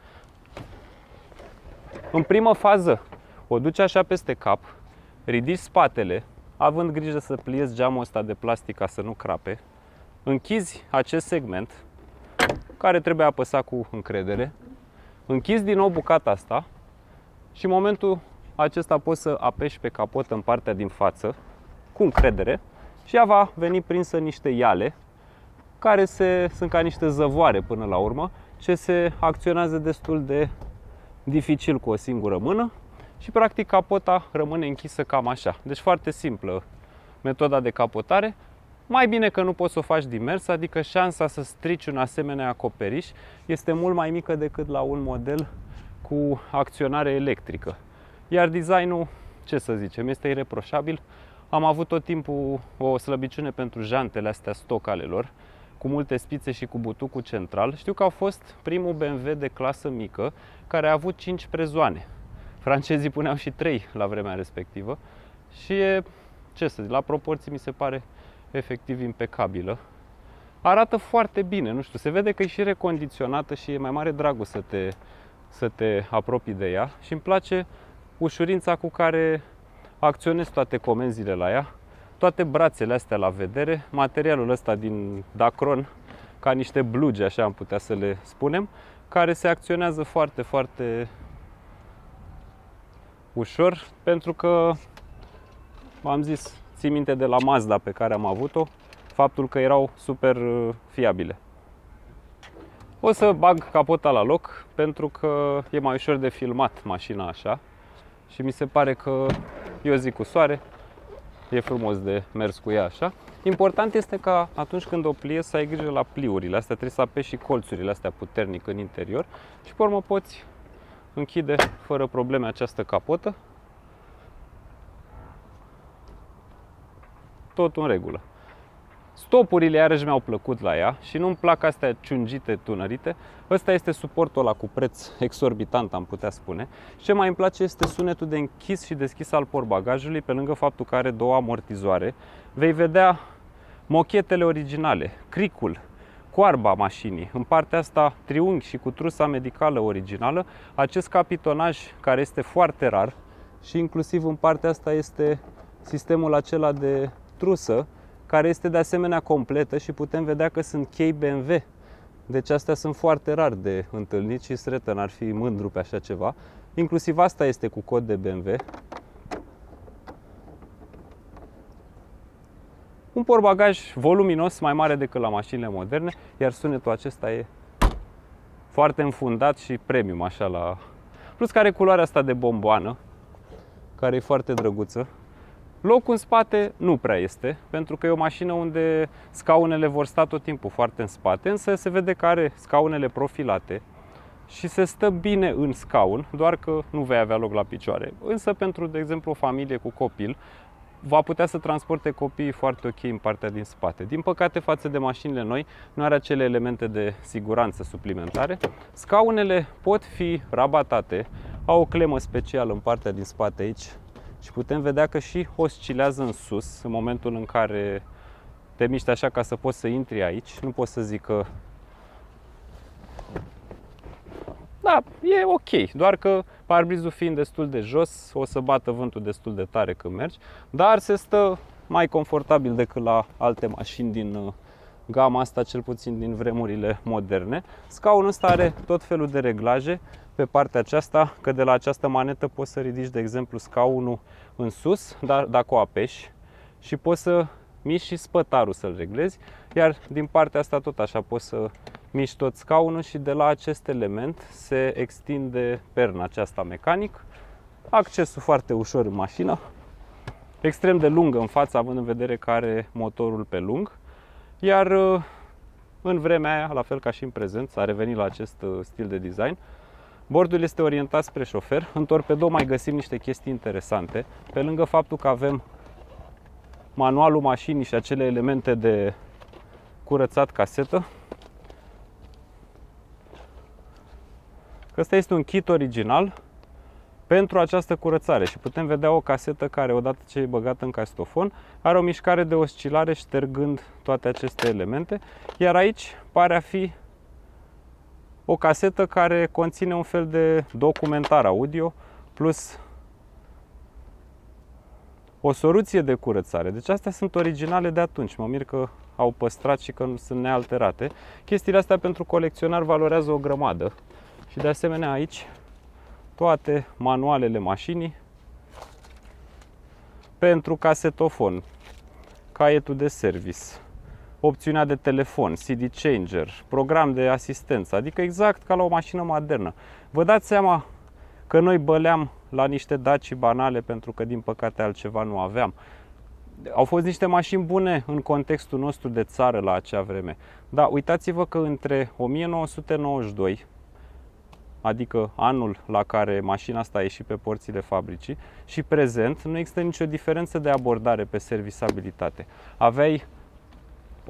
În primă fază o duci așa peste cap, ridici spatele, având grijă să pliezi geamul ăsta de plastic ca să nu crape, închizi acest segment, care trebuie apăsat cu încredere, închizi din nou bucata asta și în momentul acesta poți să apeși pe capotă în partea din față cu încredere și ea va veni prinsă niște iale care se, sunt ca niște zăvoare până la urmă, ce se acționează destul de dificil cu o singură mână și practic capota rămâne închisă cam așa. Deci foarte simplă metoda de capotare. mai bine că nu poți să o faci din mers, adică șansa să strici un asemenea acoperiș este mult mai mică decât la un model cu acționare electrică. Iar designul, ce să zicem, este ireproșabil. Am avut tot timpul o slăbiciune pentru jantele astea stoc ale lor, cu multe spițe și cu butucul central. Știu că au fost primul B M W de clasă mică care a avut cinci prezoane. Francezii puneau și trei la vremea respectivă și e, ce să zic, la proporții mi se pare efectiv impecabilă. Arată foarte bine, nu știu, se vede că e și recondiționată și e mai mare dragul să te, să te apropii de ea și îmi place ușurința cu care acționez toate comenzile la ea, toate brațele astea la vedere, materialul ăsta din Dacron, ca niște blugi, așa am putea să le spunem, care se acționează foarte, foarte ușor, pentru că, v-am zis, țin minte de la Mazda pe care am avut-o, faptul că erau super fiabile. O să bag capota la loc, pentru că e mai ușor de filmat mașina așa și mi se pare că e o zi cu soare, e frumos de mers cu ea așa. Important este ca atunci când o pliezi să ai grijă la pliurile astea, trebuie să apeși și colțurile astea puternic în interior și pe urmă poți închide fără probleme această capotă. Tot în regulă. Stopurile iarăși mi-au plăcut la ea și nu-mi plac astea ciungite, tunărite. Ăsta este suportul ăla cu preț exorbitant, am putea spune. Și ce mai îmi place este sunetul de închis și deschis al portbagajului, pe lângă faptul că are două amortizoare. Vei vedea mochetele originale, cricul, coarba mașinii, în partea asta triunghi și cu trusa medicală originală, acest capitonaj care este foarte rar și inclusiv în partea asta este sistemul acela de trusă, care este de asemenea completă și putem vedea că sunt chei B M W. Deci astea sunt foarte rar de întâlnit și Sretton ar fi mândru pe așa ceva. Inclusiv asta este cu cod de B M W. Un portbagaj voluminos, mai mare decât la mașinile moderne, iar sunetul acesta e foarte înfundat și premium așa la... Plus că are culoarea asta de bomboană, care e foarte drăguță. Locul în spate nu prea este, pentru că e o mașină unde scaunele vor sta tot timpul foarte în spate, însă se vede că are scaunele profilate și se stă bine în scaun, doar că nu vei avea loc la picioare. Însă pentru, de exemplu, o familie cu copil, va putea să transporte copiii foarte ok în partea din spate. Din păcate, față de mașinile noi, nu are acele elemente de siguranță suplimentare. Scaunele pot fi rabatate, au o clemă specială în partea din spate aici, și putem vedea că și oscilează în sus în momentul în care te miști așa ca să poți să intri aici. Nu pot să zic că... Da, e ok, doar că parbrizul fiind destul de jos, o să bată vântul destul de tare când mergi, dar se stă mai confortabil decât la alte mașini din gama asta, cel puțin din vremurile moderne. Scaunul ăsta are tot felul de reglaje pe partea aceasta, că de la această manetă poți să ridici, de exemplu, scaunul în sus, dar dacă o apeși, și poți să miști și spătarul să-l reglezi, iar din partea asta tot așa poți să miști tot scaunul și de la acest element se extinde perna aceasta mecanic. Accesul foarte ușor în mașină, extrem de lungă în față, având în vedere că are motorul pe lung, iar în vremea aia, la fel ca și în prezent, s-a revenit la acest stil de design. Bordul este orientat spre șofer. În torpedou mai găsim niște chestii interesante. Pe lângă faptul că avem manualul mașinii și acele elemente de curățat casetă, ăsta este un kit original pentru această curățare și putem vedea o casetă care, odată ce e băgată în casetofon, are o mișcare de oscilare ștergând toate aceste elemente, iar aici pare a fi o casetă care conține un fel de documentar audio plus o soluție de curățare. Deci astea sunt originale de atunci. Mă mir că au păstrat și că nu sunt nealterate. Chestiile astea pentru colecționar valorează o grămadă. Și de asemenea aici toate manualele mașinii pentru casetofon, caietul de service, opțiunea de telefon, C D changer, program de asistență, adică exact ca la o mașină modernă. Vă dați seama că noi băleam la niște Daci banale pentru că din păcate altceva nu aveam. au fost niște mașini bune în contextul nostru de țară la acea vreme. Da, uitați-vă că între o mie nouă sute nouăzeci și doi, adică anul la care mașina asta a ieșit pe porțile fabricii, și prezent, nu există nicio diferență de abordare pe servisabilitate. Aveai o,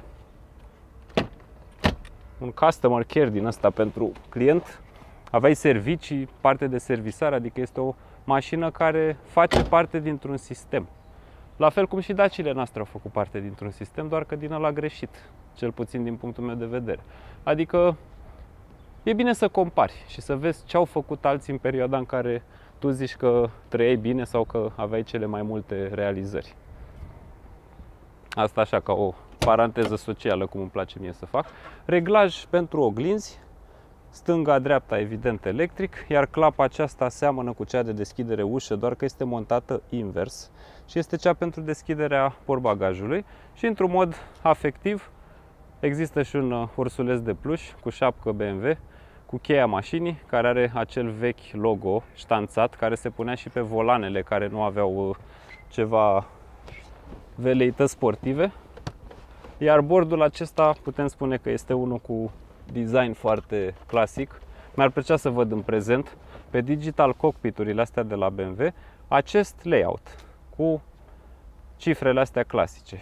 un customer care din ăsta pentru client, aveai servicii, parte de servisare, adică este o mașină care face parte dintr-un sistem. La fel cum și Dacile noastre au făcut parte dintr-un sistem, doar că din ăla greșit, cel puțin din punctul meu de vedere. Adică e bine să compari și să vezi ce au făcut alții în perioada în care tu zici că trăiai bine sau că aveai cele mai multe realizări. Asta așa ca o paranteză socială, cum îmi place mie să fac. Reglaj pentru oglinzi, stânga-dreapta evident electric, iar clapa aceasta seamănă cu cea de deschidere ușă, doar că este montată invers și este cea pentru deschiderea portbagajului și într-un mod afectiv există și un ursuleț de pluș cu șapcă B M W, cu cheia mașinii, care are acel vechi logo ștanțat, care se punea și pe volanele care nu aveau ceva veleități sportive. Iar bordul acesta putem spune că este unul cu design foarte clasic. Mi-ar plăcea să văd în prezent pe digital cockpiturile astea de la B M W acest layout cu cifrele astea clasice.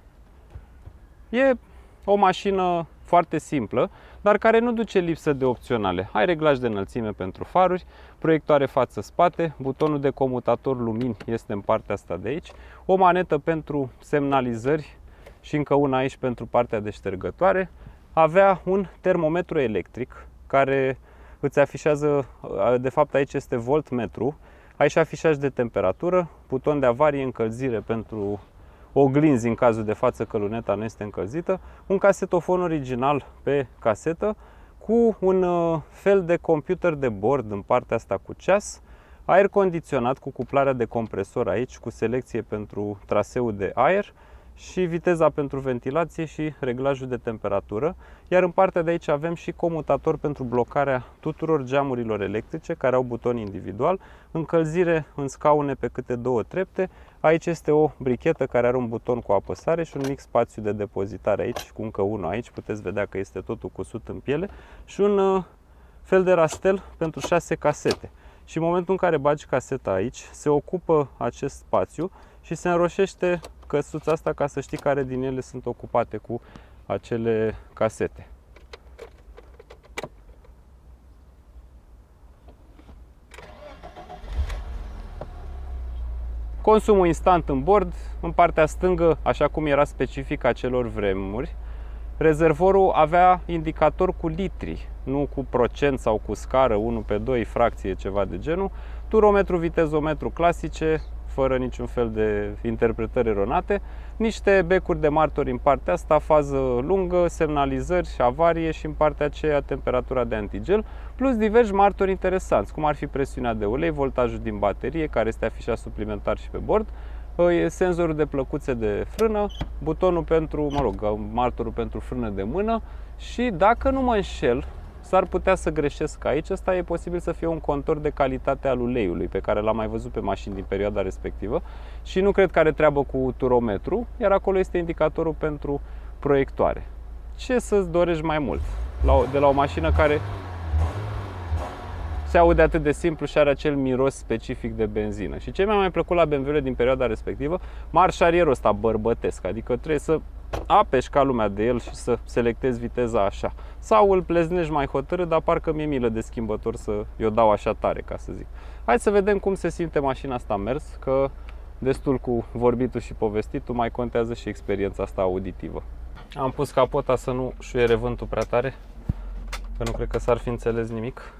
E o mașină foarte simplă, dar care nu duce lipsă de opționale. Ai reglaj de înălțime pentru faruri, proiectoare față-spate, butonul de comutator lumini este în partea asta de aici, o manetă pentru semnalizări și încă una aici pentru partea de ștergătoare. Avea un termometru electric care îți afișează, de fapt aici este voltmetru, aici afișaj de temperatură, buton de avarie, încălzire pentru oglinzi în cazul de față că luneta nu este încălzită, un casetofon original pe casetă cu un fel de computer de bord în partea asta cu ceas, aer condiționat cu cuplarea de compresor aici cu selecție pentru traseul de aer și viteza pentru ventilație și reglajul de temperatură, iar în partea de aici avem și comutator pentru blocarea tuturor geamurilor electrice care au buton individual, încălzire în scaune pe câte două trepte. Aici este o brichetă care are un buton cu apăsare și un mic spațiu de depozitare aici, cu încă unul aici, puteți vedea că este totul cusut în piele, și un fel de rastel pentru șase casete. Și în momentul în care bagi caseta aici, se ocupă acest spațiu și se înroșește căsuța asta ca să știi care din ele sunt ocupate cu acele casete. Consumul instant în bord, în partea stângă, așa cum era specific acelor vremuri. Rezervorul avea indicator cu litri, nu cu procent sau cu scară, unu pe doi, fracție, ceva de genul. Turometru, vitezometru clasice, fără niciun fel de interpretări eronate. Niște becuri de martori în partea asta, fază lungă, semnalizări, avarie și în partea aceea temperatura de antigel, plus diversi martori interesanți, cum ar fi presiunea de ulei, voltajul din baterie, care este afișat suplimentar și pe bord, senzorul de plăcuțe de frână, butonul pentru, mă rog, martorul pentru frână de mână și, dacă nu mă înșel, s-ar putea să greșesc aici, ăsta e posibil să fie un contor de calitate al uleiului pe care l-am mai văzut pe mașini din perioada respectivă și nu cred că are treabă cu turometru, iar acolo este indicatorul pentru proiectoare. Ce să-ți dorești mai mult de la o mașină care se aude atât de simplu și are acel miros specific de benzină? Și ce mi-a mai plăcut la B M W-urile din perioada respectivă, marșarierul ăsta bărbătesc, adică trebuie să apeși ca lumea de el și să selectezi viteza așa. Sau îl pleznești mai hotărât, dar parcă mi-e milă de schimbător să i-o dau așa tare, ca să zic. Hai să vedem cum se simte mașina asta mers, că destul cu vorbitul și povestitul, mai contează și experiența asta auditivă. Am pus capota să nu șuiere vântul prea tare, că nu cred că s-ar fi înțeles nimic.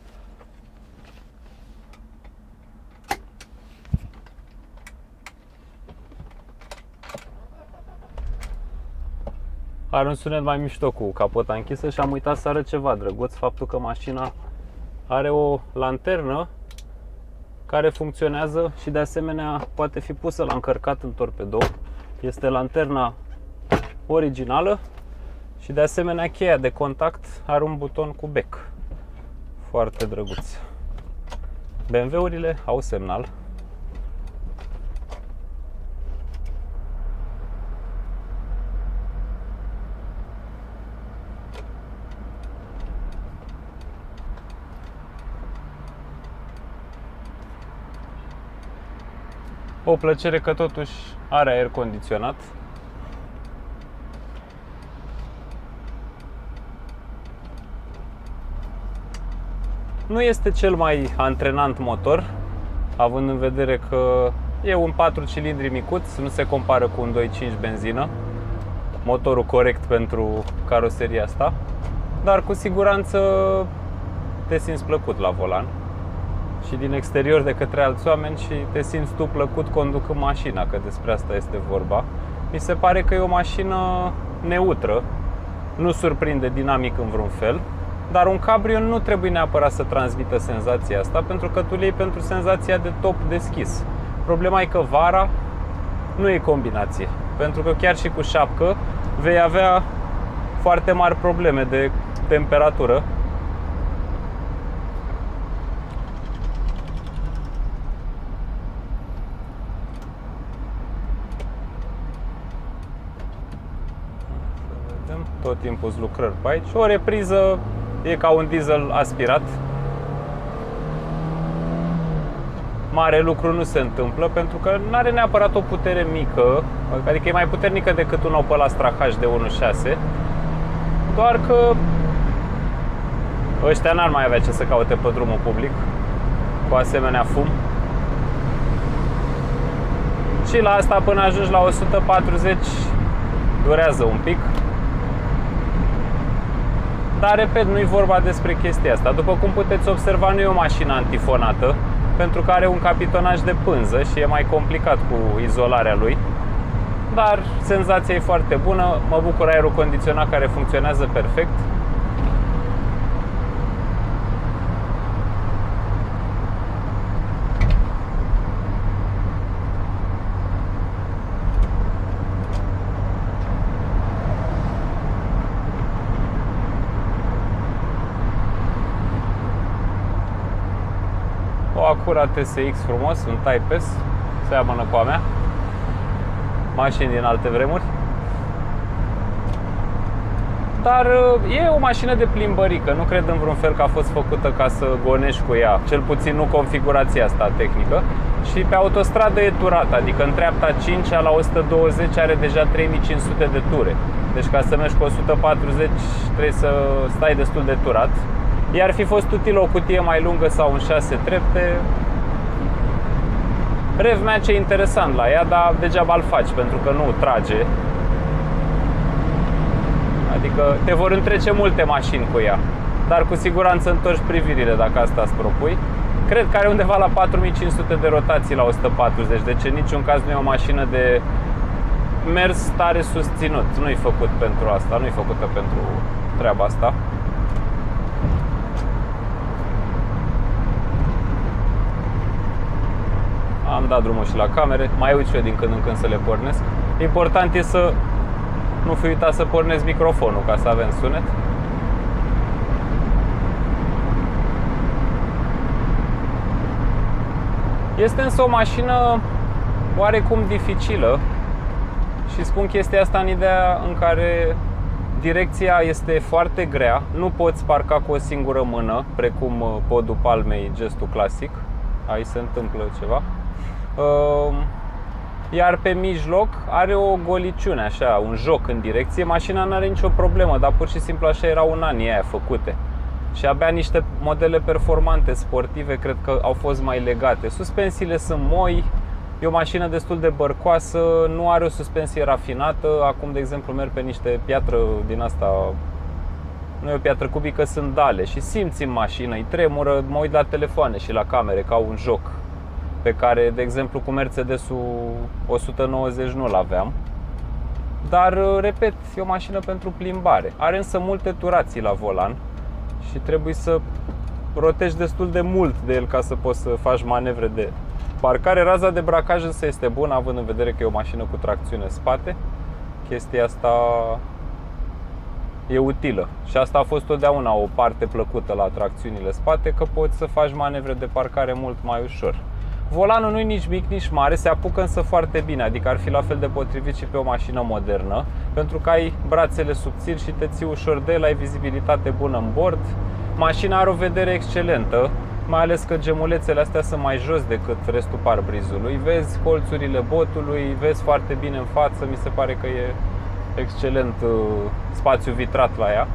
Are un sunet mai mișto cu capota închisă și am uitat să arăt ceva drăguț, faptul că mașina are o lanternă care funcționează și de asemenea poate fi pusă la încărcat în torpedou. Este lanterna originală și de asemenea cheia de contact are un buton cu bec. Foarte drăguț. B M W-urile au semnal. O plăcere că totuși are aer condiționat. Nu este cel mai antrenant motor, având în vedere că e un patru cilindri micuț, nu se compară cu un doi virgulă cinci benzină, motorul corect pentru caroseria asta, dar cu siguranță te simți plăcut la volan și din exterior de către alți oameni și te simți tu plăcut conducând mașina, că despre asta este vorba. Mi se pare că e o mașină neutră, nu surprinde dinamic în vreun fel, dar un cabrio nu trebuie neapărat să transmită senzația asta, pentru că tu le iei pentru senzația de top deschis. Problema e că vara nu e combinație, pentru că chiar și cu șapcă vei avea foarte mari probleme de temperatură. Tot timpul sunt lucrări pe aici. O repriză e ca un diesel aspirat. Mare lucru nu se întâmplă pentru că nu are neapărat o putere mică, adică e mai puternică decât un Opel Astra H de unu virgulă șase, doar că ăștia n-ar mai avea ce să caute pe drumul public cu asemenea fum. Și la asta până ajungi la o sută patruzeci durează un pic. Dar, repet, nu e vorba despre chestia asta. După cum puteți observa, nu e o mașină antifonată, pentru că are un capitonaj de pânză și e mai complicat cu izolarea lui. Dar senzația e foarte bună, mă bucur aerul condiționat care funcționează perfect. Acura T S X frumos, un Type S, seamănă cu a mea. Mașini din alte vremuri. Dar e o mașină de plimbărică, nu cred în vreun fel că a fost făcută ca să gonești cu ea, cel puțin nu configurația asta tehnică. Și pe autostradă e turată, adică în treapta cinci la o sută douăzeci are deja trei mii cinci sute de ture. Deci ca să mergi cu o sută patruzeci trebuie să stai destul de turat. I-ar fi fost util o cutie mai lungă sau un șase trepte. Rev match e interesant la ea, dar degeaba îl faci pentru că nu trage. Adică te vor întrece multe mașini cu ea, dar cu siguranță întorci privirile dacă asta îți propui. Cred că are undeva la patru mii cinci sute de rotații la o sută patruzeci, deci în niciun caz nu e o mașină de mers tare susținut. Nu e făcut pentru asta, nu e făcută pentru treaba asta. Am dat drumul și la camere, mai uit și eu din când în când să le pornesc. Important e să nu fi uitat să pornesc microfonul ca să avem sunet. Este însă o mașină oarecum dificilă și spun chestia asta în ideea în care direcția este foarte grea, nu poți parca cu o singură mână, precum podul palmei, gestul clasic. Aici se întâmplă ceva. Iar pe mijloc are o goliciune, așa, un joc în direcție. Mașina nu are nicio problemă, dar pur și simplu așa erau în anii aia făcute. Și abia niște modele performante, sportive, cred că au fost mai legate. Suspensiile sunt moi, e o mașină destul de bărcoasă, nu are o suspensie rafinată. Acum, de exemplu, merg pe niște piatră din asta, nu e o piatră cubică, sunt dale și simți în mașină, îi tremură, mă uit la telefoane și la camere ca un joc pe care, de exemplu, cu Mercedes-ul o sută nouăzeci nu-l aveam. Dar, repet, e o mașină pentru plimbare. Are însă multe turații la volan și trebuie să rotești destul de mult de el ca să poți să faci manevre de parcare. Raza de bracaj însă este bună, având în vedere că e o mașină cu tracțiune spate. Chestia asta e utilă și asta a fost totdeauna o parte plăcută la tracțiunile spate, că poți să faci manevre de parcare mult mai ușor. Volanul nu e nici mic, nici mare, se apucă însă foarte bine, adică ar fi la fel de potrivit și pe o mașină modernă, pentru că ai brațele subțiri și te ții ușor de el, ai vizibilitate bună în bord. Mașina are o vedere excelentă, mai ales că gemulețele astea sunt mai jos decât restul parbrizului. Vezi colțurile botului, vezi foarte bine în față, mi se pare că e excelent spațiu vitrat la ea.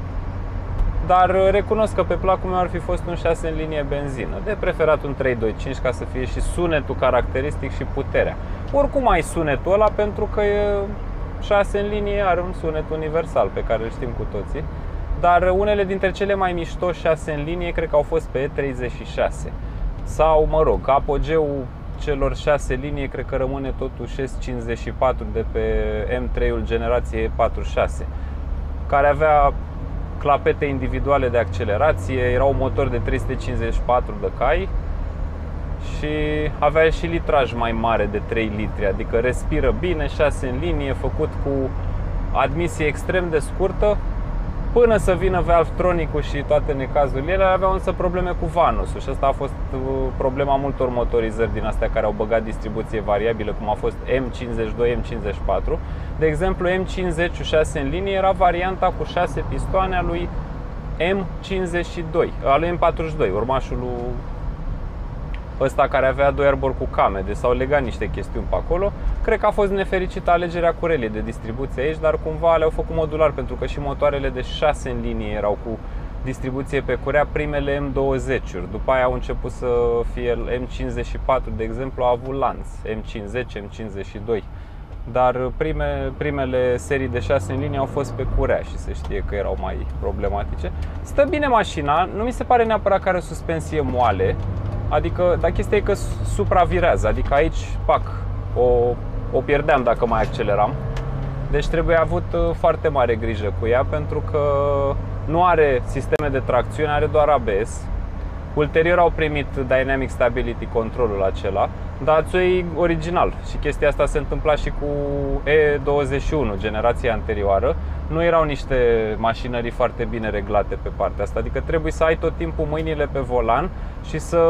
Dar recunosc că pe placul meu ar fi fost un șase în linie benzină, de preferat un trei doi cinci ca să fie și sunetul caracteristic și puterea. Oricum ai sunetul ăla pentru că e șase în linie, are un sunet universal pe care îl știm cu toții. Dar unele dintre cele mai mișto șase în linie cred că au fost pe E treizeci și șase. Sau, mă rog, apogeul celor șase linie cred că rămâne totuși S cincizeci și patru de pe M trei-ul generație E patruzeci și șase, care avea clapete individuale de accelerație, era un motor de trei sute cincizeci și patru de cai și avea și litraj mai mare de trei litri, adică respiră bine, șase în linie, făcut cu admisie extrem de scurtă, până să vină Valvetronic-ul și toate necazurile. Ele aveau însă probleme cu vanusul și asta a fost problema multor motorizări din astea care au băgat distribuție variabilă, cum a fost M cincizeci și doi, M cincizeci și patru. De exemplu, M cincizeci șase în linie era varianta cu șase pistoane a lui M cincizeci și doi, al lui M patruzeci și doi, urmașul lui ăsta care avea doi arbori cu came, deci s-au legat niște chestiuni pe acolo. Cred că a fost nefericită alegerea curelii de distribuție aici, dar cumva le-au făcut modular, pentru că și motoarele de șase în linie erau cu distribuție pe curea, primele M douăzeci-uri. După aia au început să fie M cincizeci și patru, de exemplu, a avut lanț, M cincizeci, M cincizeci și doi. Dar prime, primele serii de șase în linie au fost pe curea și se știe că erau mai problematice. Stă bine mașina, nu mi se pare neapărat că are o suspensie moale. Adică, dar chestia e că supravirează, adică aici, pac, o, o pierdeam dacă mai acceleram. Deci trebuie avut foarte mare grijă cu ea, pentru că nu are sisteme de tracțiune, are doar A B S. Ulterior au primit Dynamic Stability Control-ul acela, dar e original. Și chestia asta se întâmpla și cu E douăzeci și unu, generația anterioară. Nu erau niște mașinării foarte bine reglate pe partea asta. Adică trebuie să ai tot timpul mâinile pe volan și să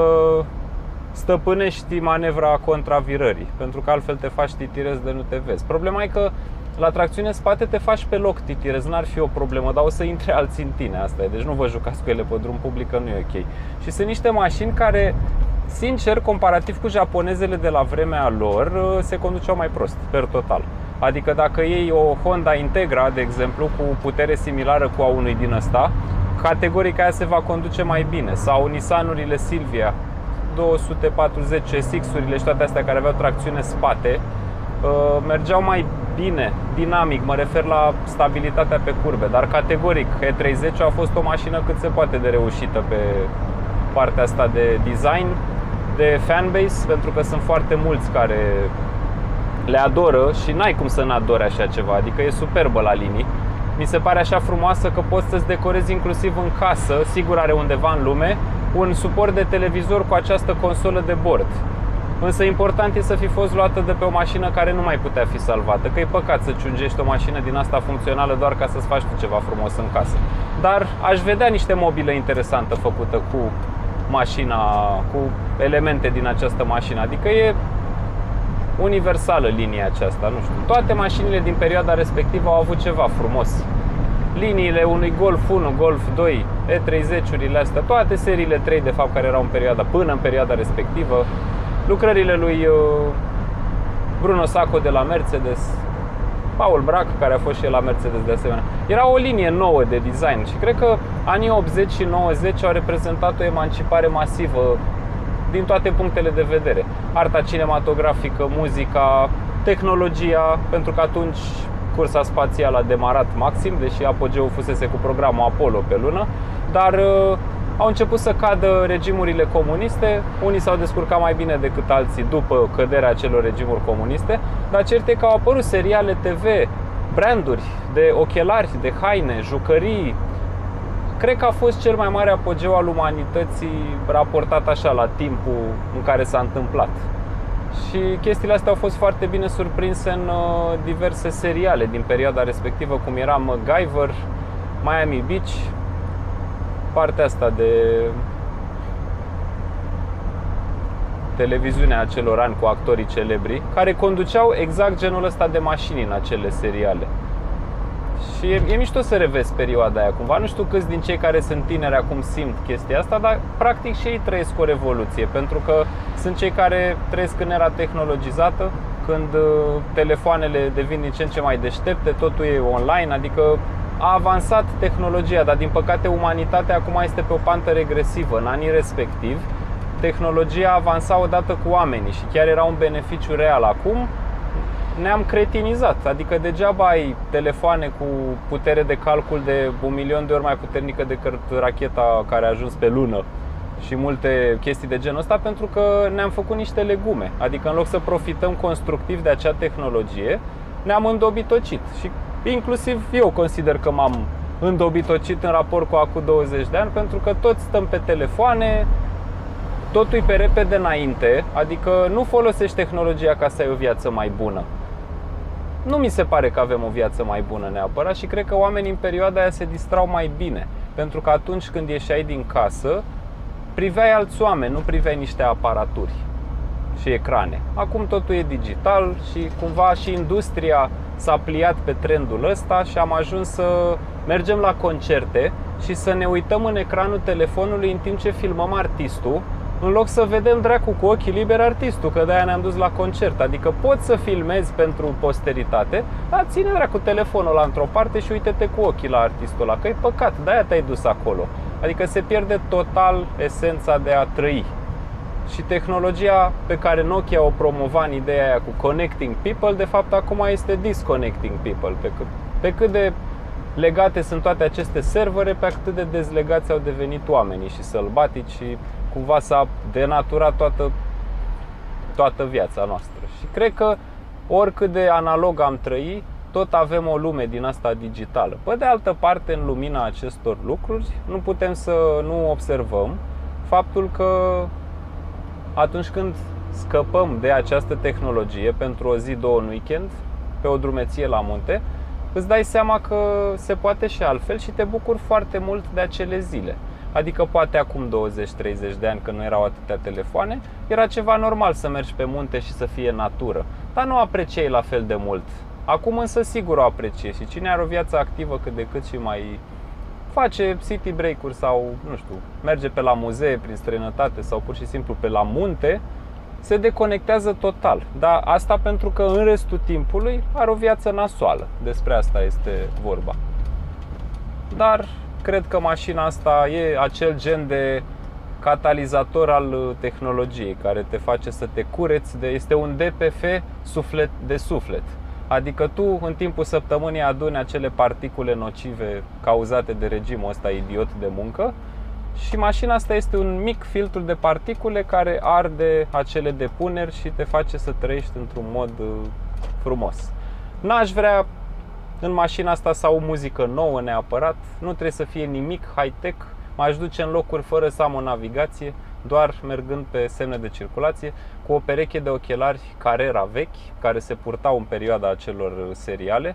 stăpânești manevra contravirării, pentru că altfel te faci titirez de nu te vezi. Problema e că la tracțiune în spate te faci pe loc titirez, n-ar fi o problemă, dar o să intre alții în tine, asta e. Deci nu vă jucați cu ele pe drum public, că nu e ok. Și sunt niște mașini care, sincer, comparativ cu japonezele de la vremea lor, se conduceau mai prost, per total. Adică dacă iei o Honda Integra, de exemplu, cu putere similară cu a unui din ăsta, categoric aia se va conduce mai bine. Sau Nissanurile Silvia două sute patruzeci, S X-urile și toate astea care aveau tracțiune spate, mergeau mai bine, dinamic, mă refer la stabilitatea pe curbe. Dar categoric E treizeci a fost o mașină cât se poate de reușită pe partea asta de design, de fanbase, pentru că sunt foarte mulți care le adoră și n-ai cum să n-adori așa ceva, adică e superbă la linii. Mi se pare așa frumoasă că poți să-ți decorezi inclusiv în casă, sigur are undeva în lume, un suport de televizor cu această consolă de bord. Însă important e să fi fost luată de pe o mașină care nu mai putea fi salvată, că e păcat să ciungești o mașină din asta funcțională doar ca să-ți faci tu ceva frumos în casă. Dar aș vedea niște mobilă interesantă făcută cu mașina, cu elemente din această mașină, adică e universală linia aceasta, nu știu. Toate mașinile din perioada respectivă au avut ceva frumos. Liniile unui Golf unu, Golf doi, E treizeci-urile astea, toate seriile trei de fapt care erau în perioada, până în perioada respectivă. Lucrările lui Bruno Sacco de la Mercedes, Paul Bracq, care a fost și el la Mercedes de asemenea. Era o linie nouă de design și cred că anii optzeci și nouăzeci au reprezentat o emancipare masivă din toate punctele de vedere. Arta cinematografică, muzica, tehnologia, pentru că atunci cursa spațială a demarat maxim, deși apogeul fusese cu programul Apollo pe lună, dar uh, au început să cadă regimurile comuniste. Unii s-au descurcat mai bine decât alții după căderea acelor regimuri comuniste, dar cert e că au apărut seriale T V, branduri de ochelari, de haine, jucării. Cred că a fost cel mai mare apogeu al umanității raportat așa la timpul în care s-a întâmplat. Și chestiile astea au fost foarte bine surprinse în uh, diverse seriale din perioada respectivă, cum era MacGyver, Miami Beach, partea asta de televiziunea acelor ani cu actorii celebri, care conduceau exact genul ăsta de mașini în acele seriale. Și e, e mișto să revezi perioada aia cumva. Nu știu câți din cei care sunt tineri acum simt chestia asta, dar practic și ei trăiesc o revoluție, pentru că sunt cei care trăiesc în era tehnologizată, când uh, telefoanele devin din ce în ce mai deștepte, totul e online, adică a avansat tehnologia, dar din păcate umanitatea acum este pe o pantă regresivă. În anii respectivi, tehnologia avansa odată cu oamenii și chiar era un beneficiu real. Acum ne-am cretinizat, adică degeaba ai telefoane cu putere de calcul de un milion de ori mai puternică decât racheta care a ajuns pe lună și multe chestii de genul ăsta, pentru că ne-am făcut niște legume. Adică în loc să profităm constructiv de acea tehnologie, ne-am îndobitocit. Și inclusiv eu consider că m-am îndobitocit în raport cu acum douăzeci de ani, pentru că toți stăm pe telefoane, totul e pe repede înainte, adică nu folosești tehnologia ca să ai o viață mai bună. Nu mi se pare că avem o viață mai bună neapărat și cred că oamenii în perioada aia se distrau mai bine, pentru că atunci când ieșeai din casă, priveai alți oameni, nu priveai niște aparaturi și ecrane. Acum totul e digital și cumva și industria s-a pliat pe trendul ăsta și am ajuns să mergem la concerte și să ne uităm în ecranul telefonului în timp ce filmăm artistul, în loc să vedem dracu cu ochii liberi artistul, că de-aia ne-am dus la concert. Adică poți să filmezi pentru posteritate, dar ține dracu telefonul la într-o parte și uite-te cu ochii la artistul ăla, că e păcat, de-aia te-ai dus acolo. Adică se pierde total esența de a trăi. Și tehnologia pe care Nokia o promova în ideea aia cu connecting people, de fapt acum este disconnecting people. Pe cât, pe cât de legate sunt toate aceste servere, pe atât de dezlegați au devenit oamenii și sălbatici și cumva s-a denaturat toată, toată viața noastră. Și cred că oricât de analog am trăi, tot avem o lume din asta digitală. Pe de altă parte, în lumina acestor lucruri, nu putem să nu observăm faptul că atunci când scăpăm de această tehnologie pentru o zi, două în weekend, pe o drumeție la munte, îți dai seama că se poate și altfel și te bucuri foarte mult de acele zile. Adică poate acum douăzeci treizeci de ani, când nu erau atâtea telefoane, era ceva normal să mergi pe munte și să fie natură, dar nu apreciai la fel de mult. Acum însă sigur o apreciezi și cine are o viață activă cât de cât și mai face city break-uri sau, nu știu, merge pe la muzee prin străinătate sau pur și simplu pe la munte, se deconectează total. Dar asta pentru că în restul timpului are o viață nasoală. Despre asta este vorba. Dar cred că mașina asta e acel gen de catalizator al tehnologiei care te face să te cureți de, este un D P F suflet de suflet. Adică tu în timpul săptămânii aduni acele particule nocive cauzate de regimul ăsta idiot de muncă și mașina asta este un mic filtru de particule care arde acele depuneri și te face să trăiești într-un mod frumos. N-aș vrea în mașina asta să au muzică nouă neapărat, nu trebuie să fie nimic high-tech, m-aș duce în locuri fără să am o navigație, doar mergând pe semne de circulație, cu o pereche de ochelari Carrera vechi, care se purtau în perioada acelor seriale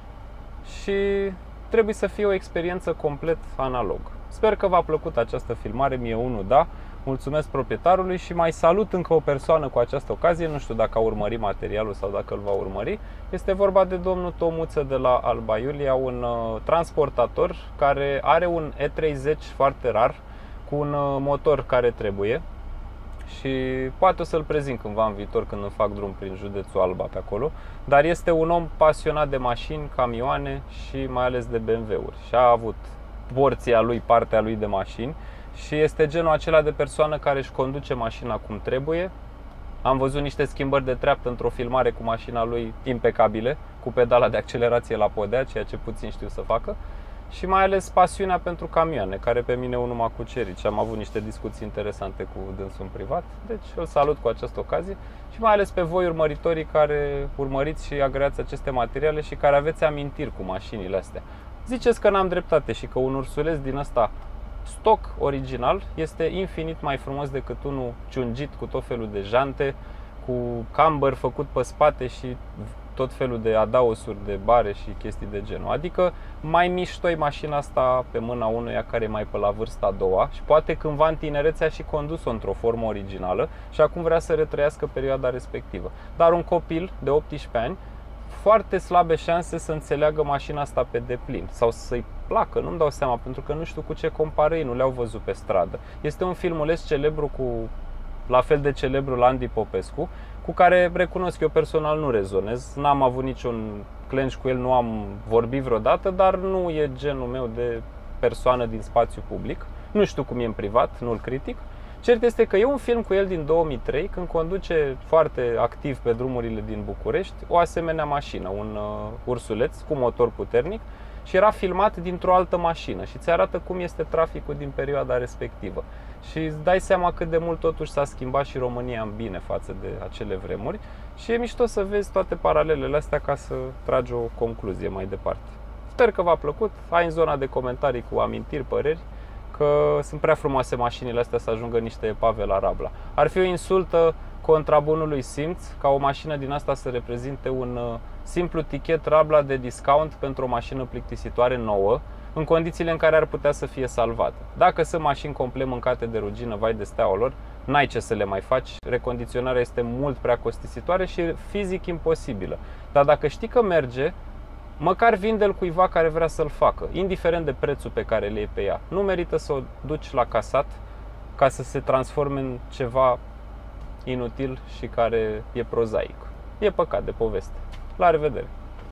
și trebuie să fie o experiență complet analog. Sper că v-a plăcut această filmare, mie unul da, mulțumesc proprietarului și mai salut încă o persoană cu această ocazie, nu știu dacă a urmărit materialul sau dacă îl va urmări. Este vorba de domnul Tomuță de la Alba Iulia, un uh, transportator care are un E treizeci foarte rar, cu un uh, motor care trebuie și poate o să-l prezint cândva în viitor când îmi fac drum prin județul Alba pe acolo, dar este un om pasionat de mașini, camioane și mai ales de B M W-uri și a avut porția lui, partea lui de mașini și este genul acela de persoană care își conduce mașina cum trebuie. Am văzut niște schimbări de treaptă într-o filmare cu mașina lui impecabile, cu pedala de accelerație la podea, ceea ce puțin știu să facă, și mai ales pasiunea pentru camioane, care pe mine unul m-a cucerit și am avut niște discuții interesante cu dânsul în privat. Deci îl salut cu această ocazie și mai ales pe voi, urmăritorii, care urmăriți și agreați aceste materiale și care aveți amintiri cu mașinile astea. Ziceți că n-am dreptate și că un ursuleț din ăsta stock original este infinit mai frumos decât unul ciungit cu tot felul de jante, cu camber făcut pe spate și tot felul de adaosuri de bare și chestii de genul. Adică mai mișto-i mașina asta pe mâna unuia care e mai pe la vârsta a doua și poate cândva în tinerețe a și condus-o într-o formă originală și acum vrea să retrăiască perioada respectivă. Dar un copil de optsprezece ani foarte slabe șanse să înțeleagă mașina asta pe deplin sau să-i placă, nu-mi dau seama, pentru că nu știu cu ce compară ei, nu le-au văzut pe stradă. Este un filmuleț celebru cu, la fel de celebru la Andy Popescu, cu care recunosc eu personal nu rezonez, n-am avut niciun clench cu el, nu am vorbit vreodată, dar nu e genul meu de persoană din spațiu public. Nu știu cum e în privat, nu-l critic. Cert este că e un film cu el din două mii trei, când conduce foarte activ pe drumurile din București o asemenea mașină, un uh, ursuleț cu motor puternic, și era filmat dintr-o altă mașină și ți arată cum este traficul din perioada respectivă. Și îți dai seama cât de mult totuși s-a schimbat și România în bine față de acele vremuri și e mișto să vezi toate paralelele astea ca să tragi o concluzie mai departe. Sper că v-a plăcut, ai în zona de comentarii cu amintiri, păreri, că sunt prea frumoase mașinile astea să ajungă niște epave la Rabla. Ar fi o insultă contra bunului simț ca o mașină din asta să reprezinte un simplu tichet Rabla de discount pentru o mașină plictisitoare nouă, în condițiile în care ar putea să fie salvată. Dacă sunt mașini complet mâncate de rugină, vai de steaua lor, n-ai ce să le mai faci, recondiționarea este mult prea costisitoare și fizic imposibilă. Dar dacă știi că merge, măcar vinde-l cuiva care vrea să-l facă, indiferent de prețul pe care le iei pe ea. Nu merită să o duci la casat ca să se transforme în ceva inutil și care e prozaic. E păcat de poveste. La revedere!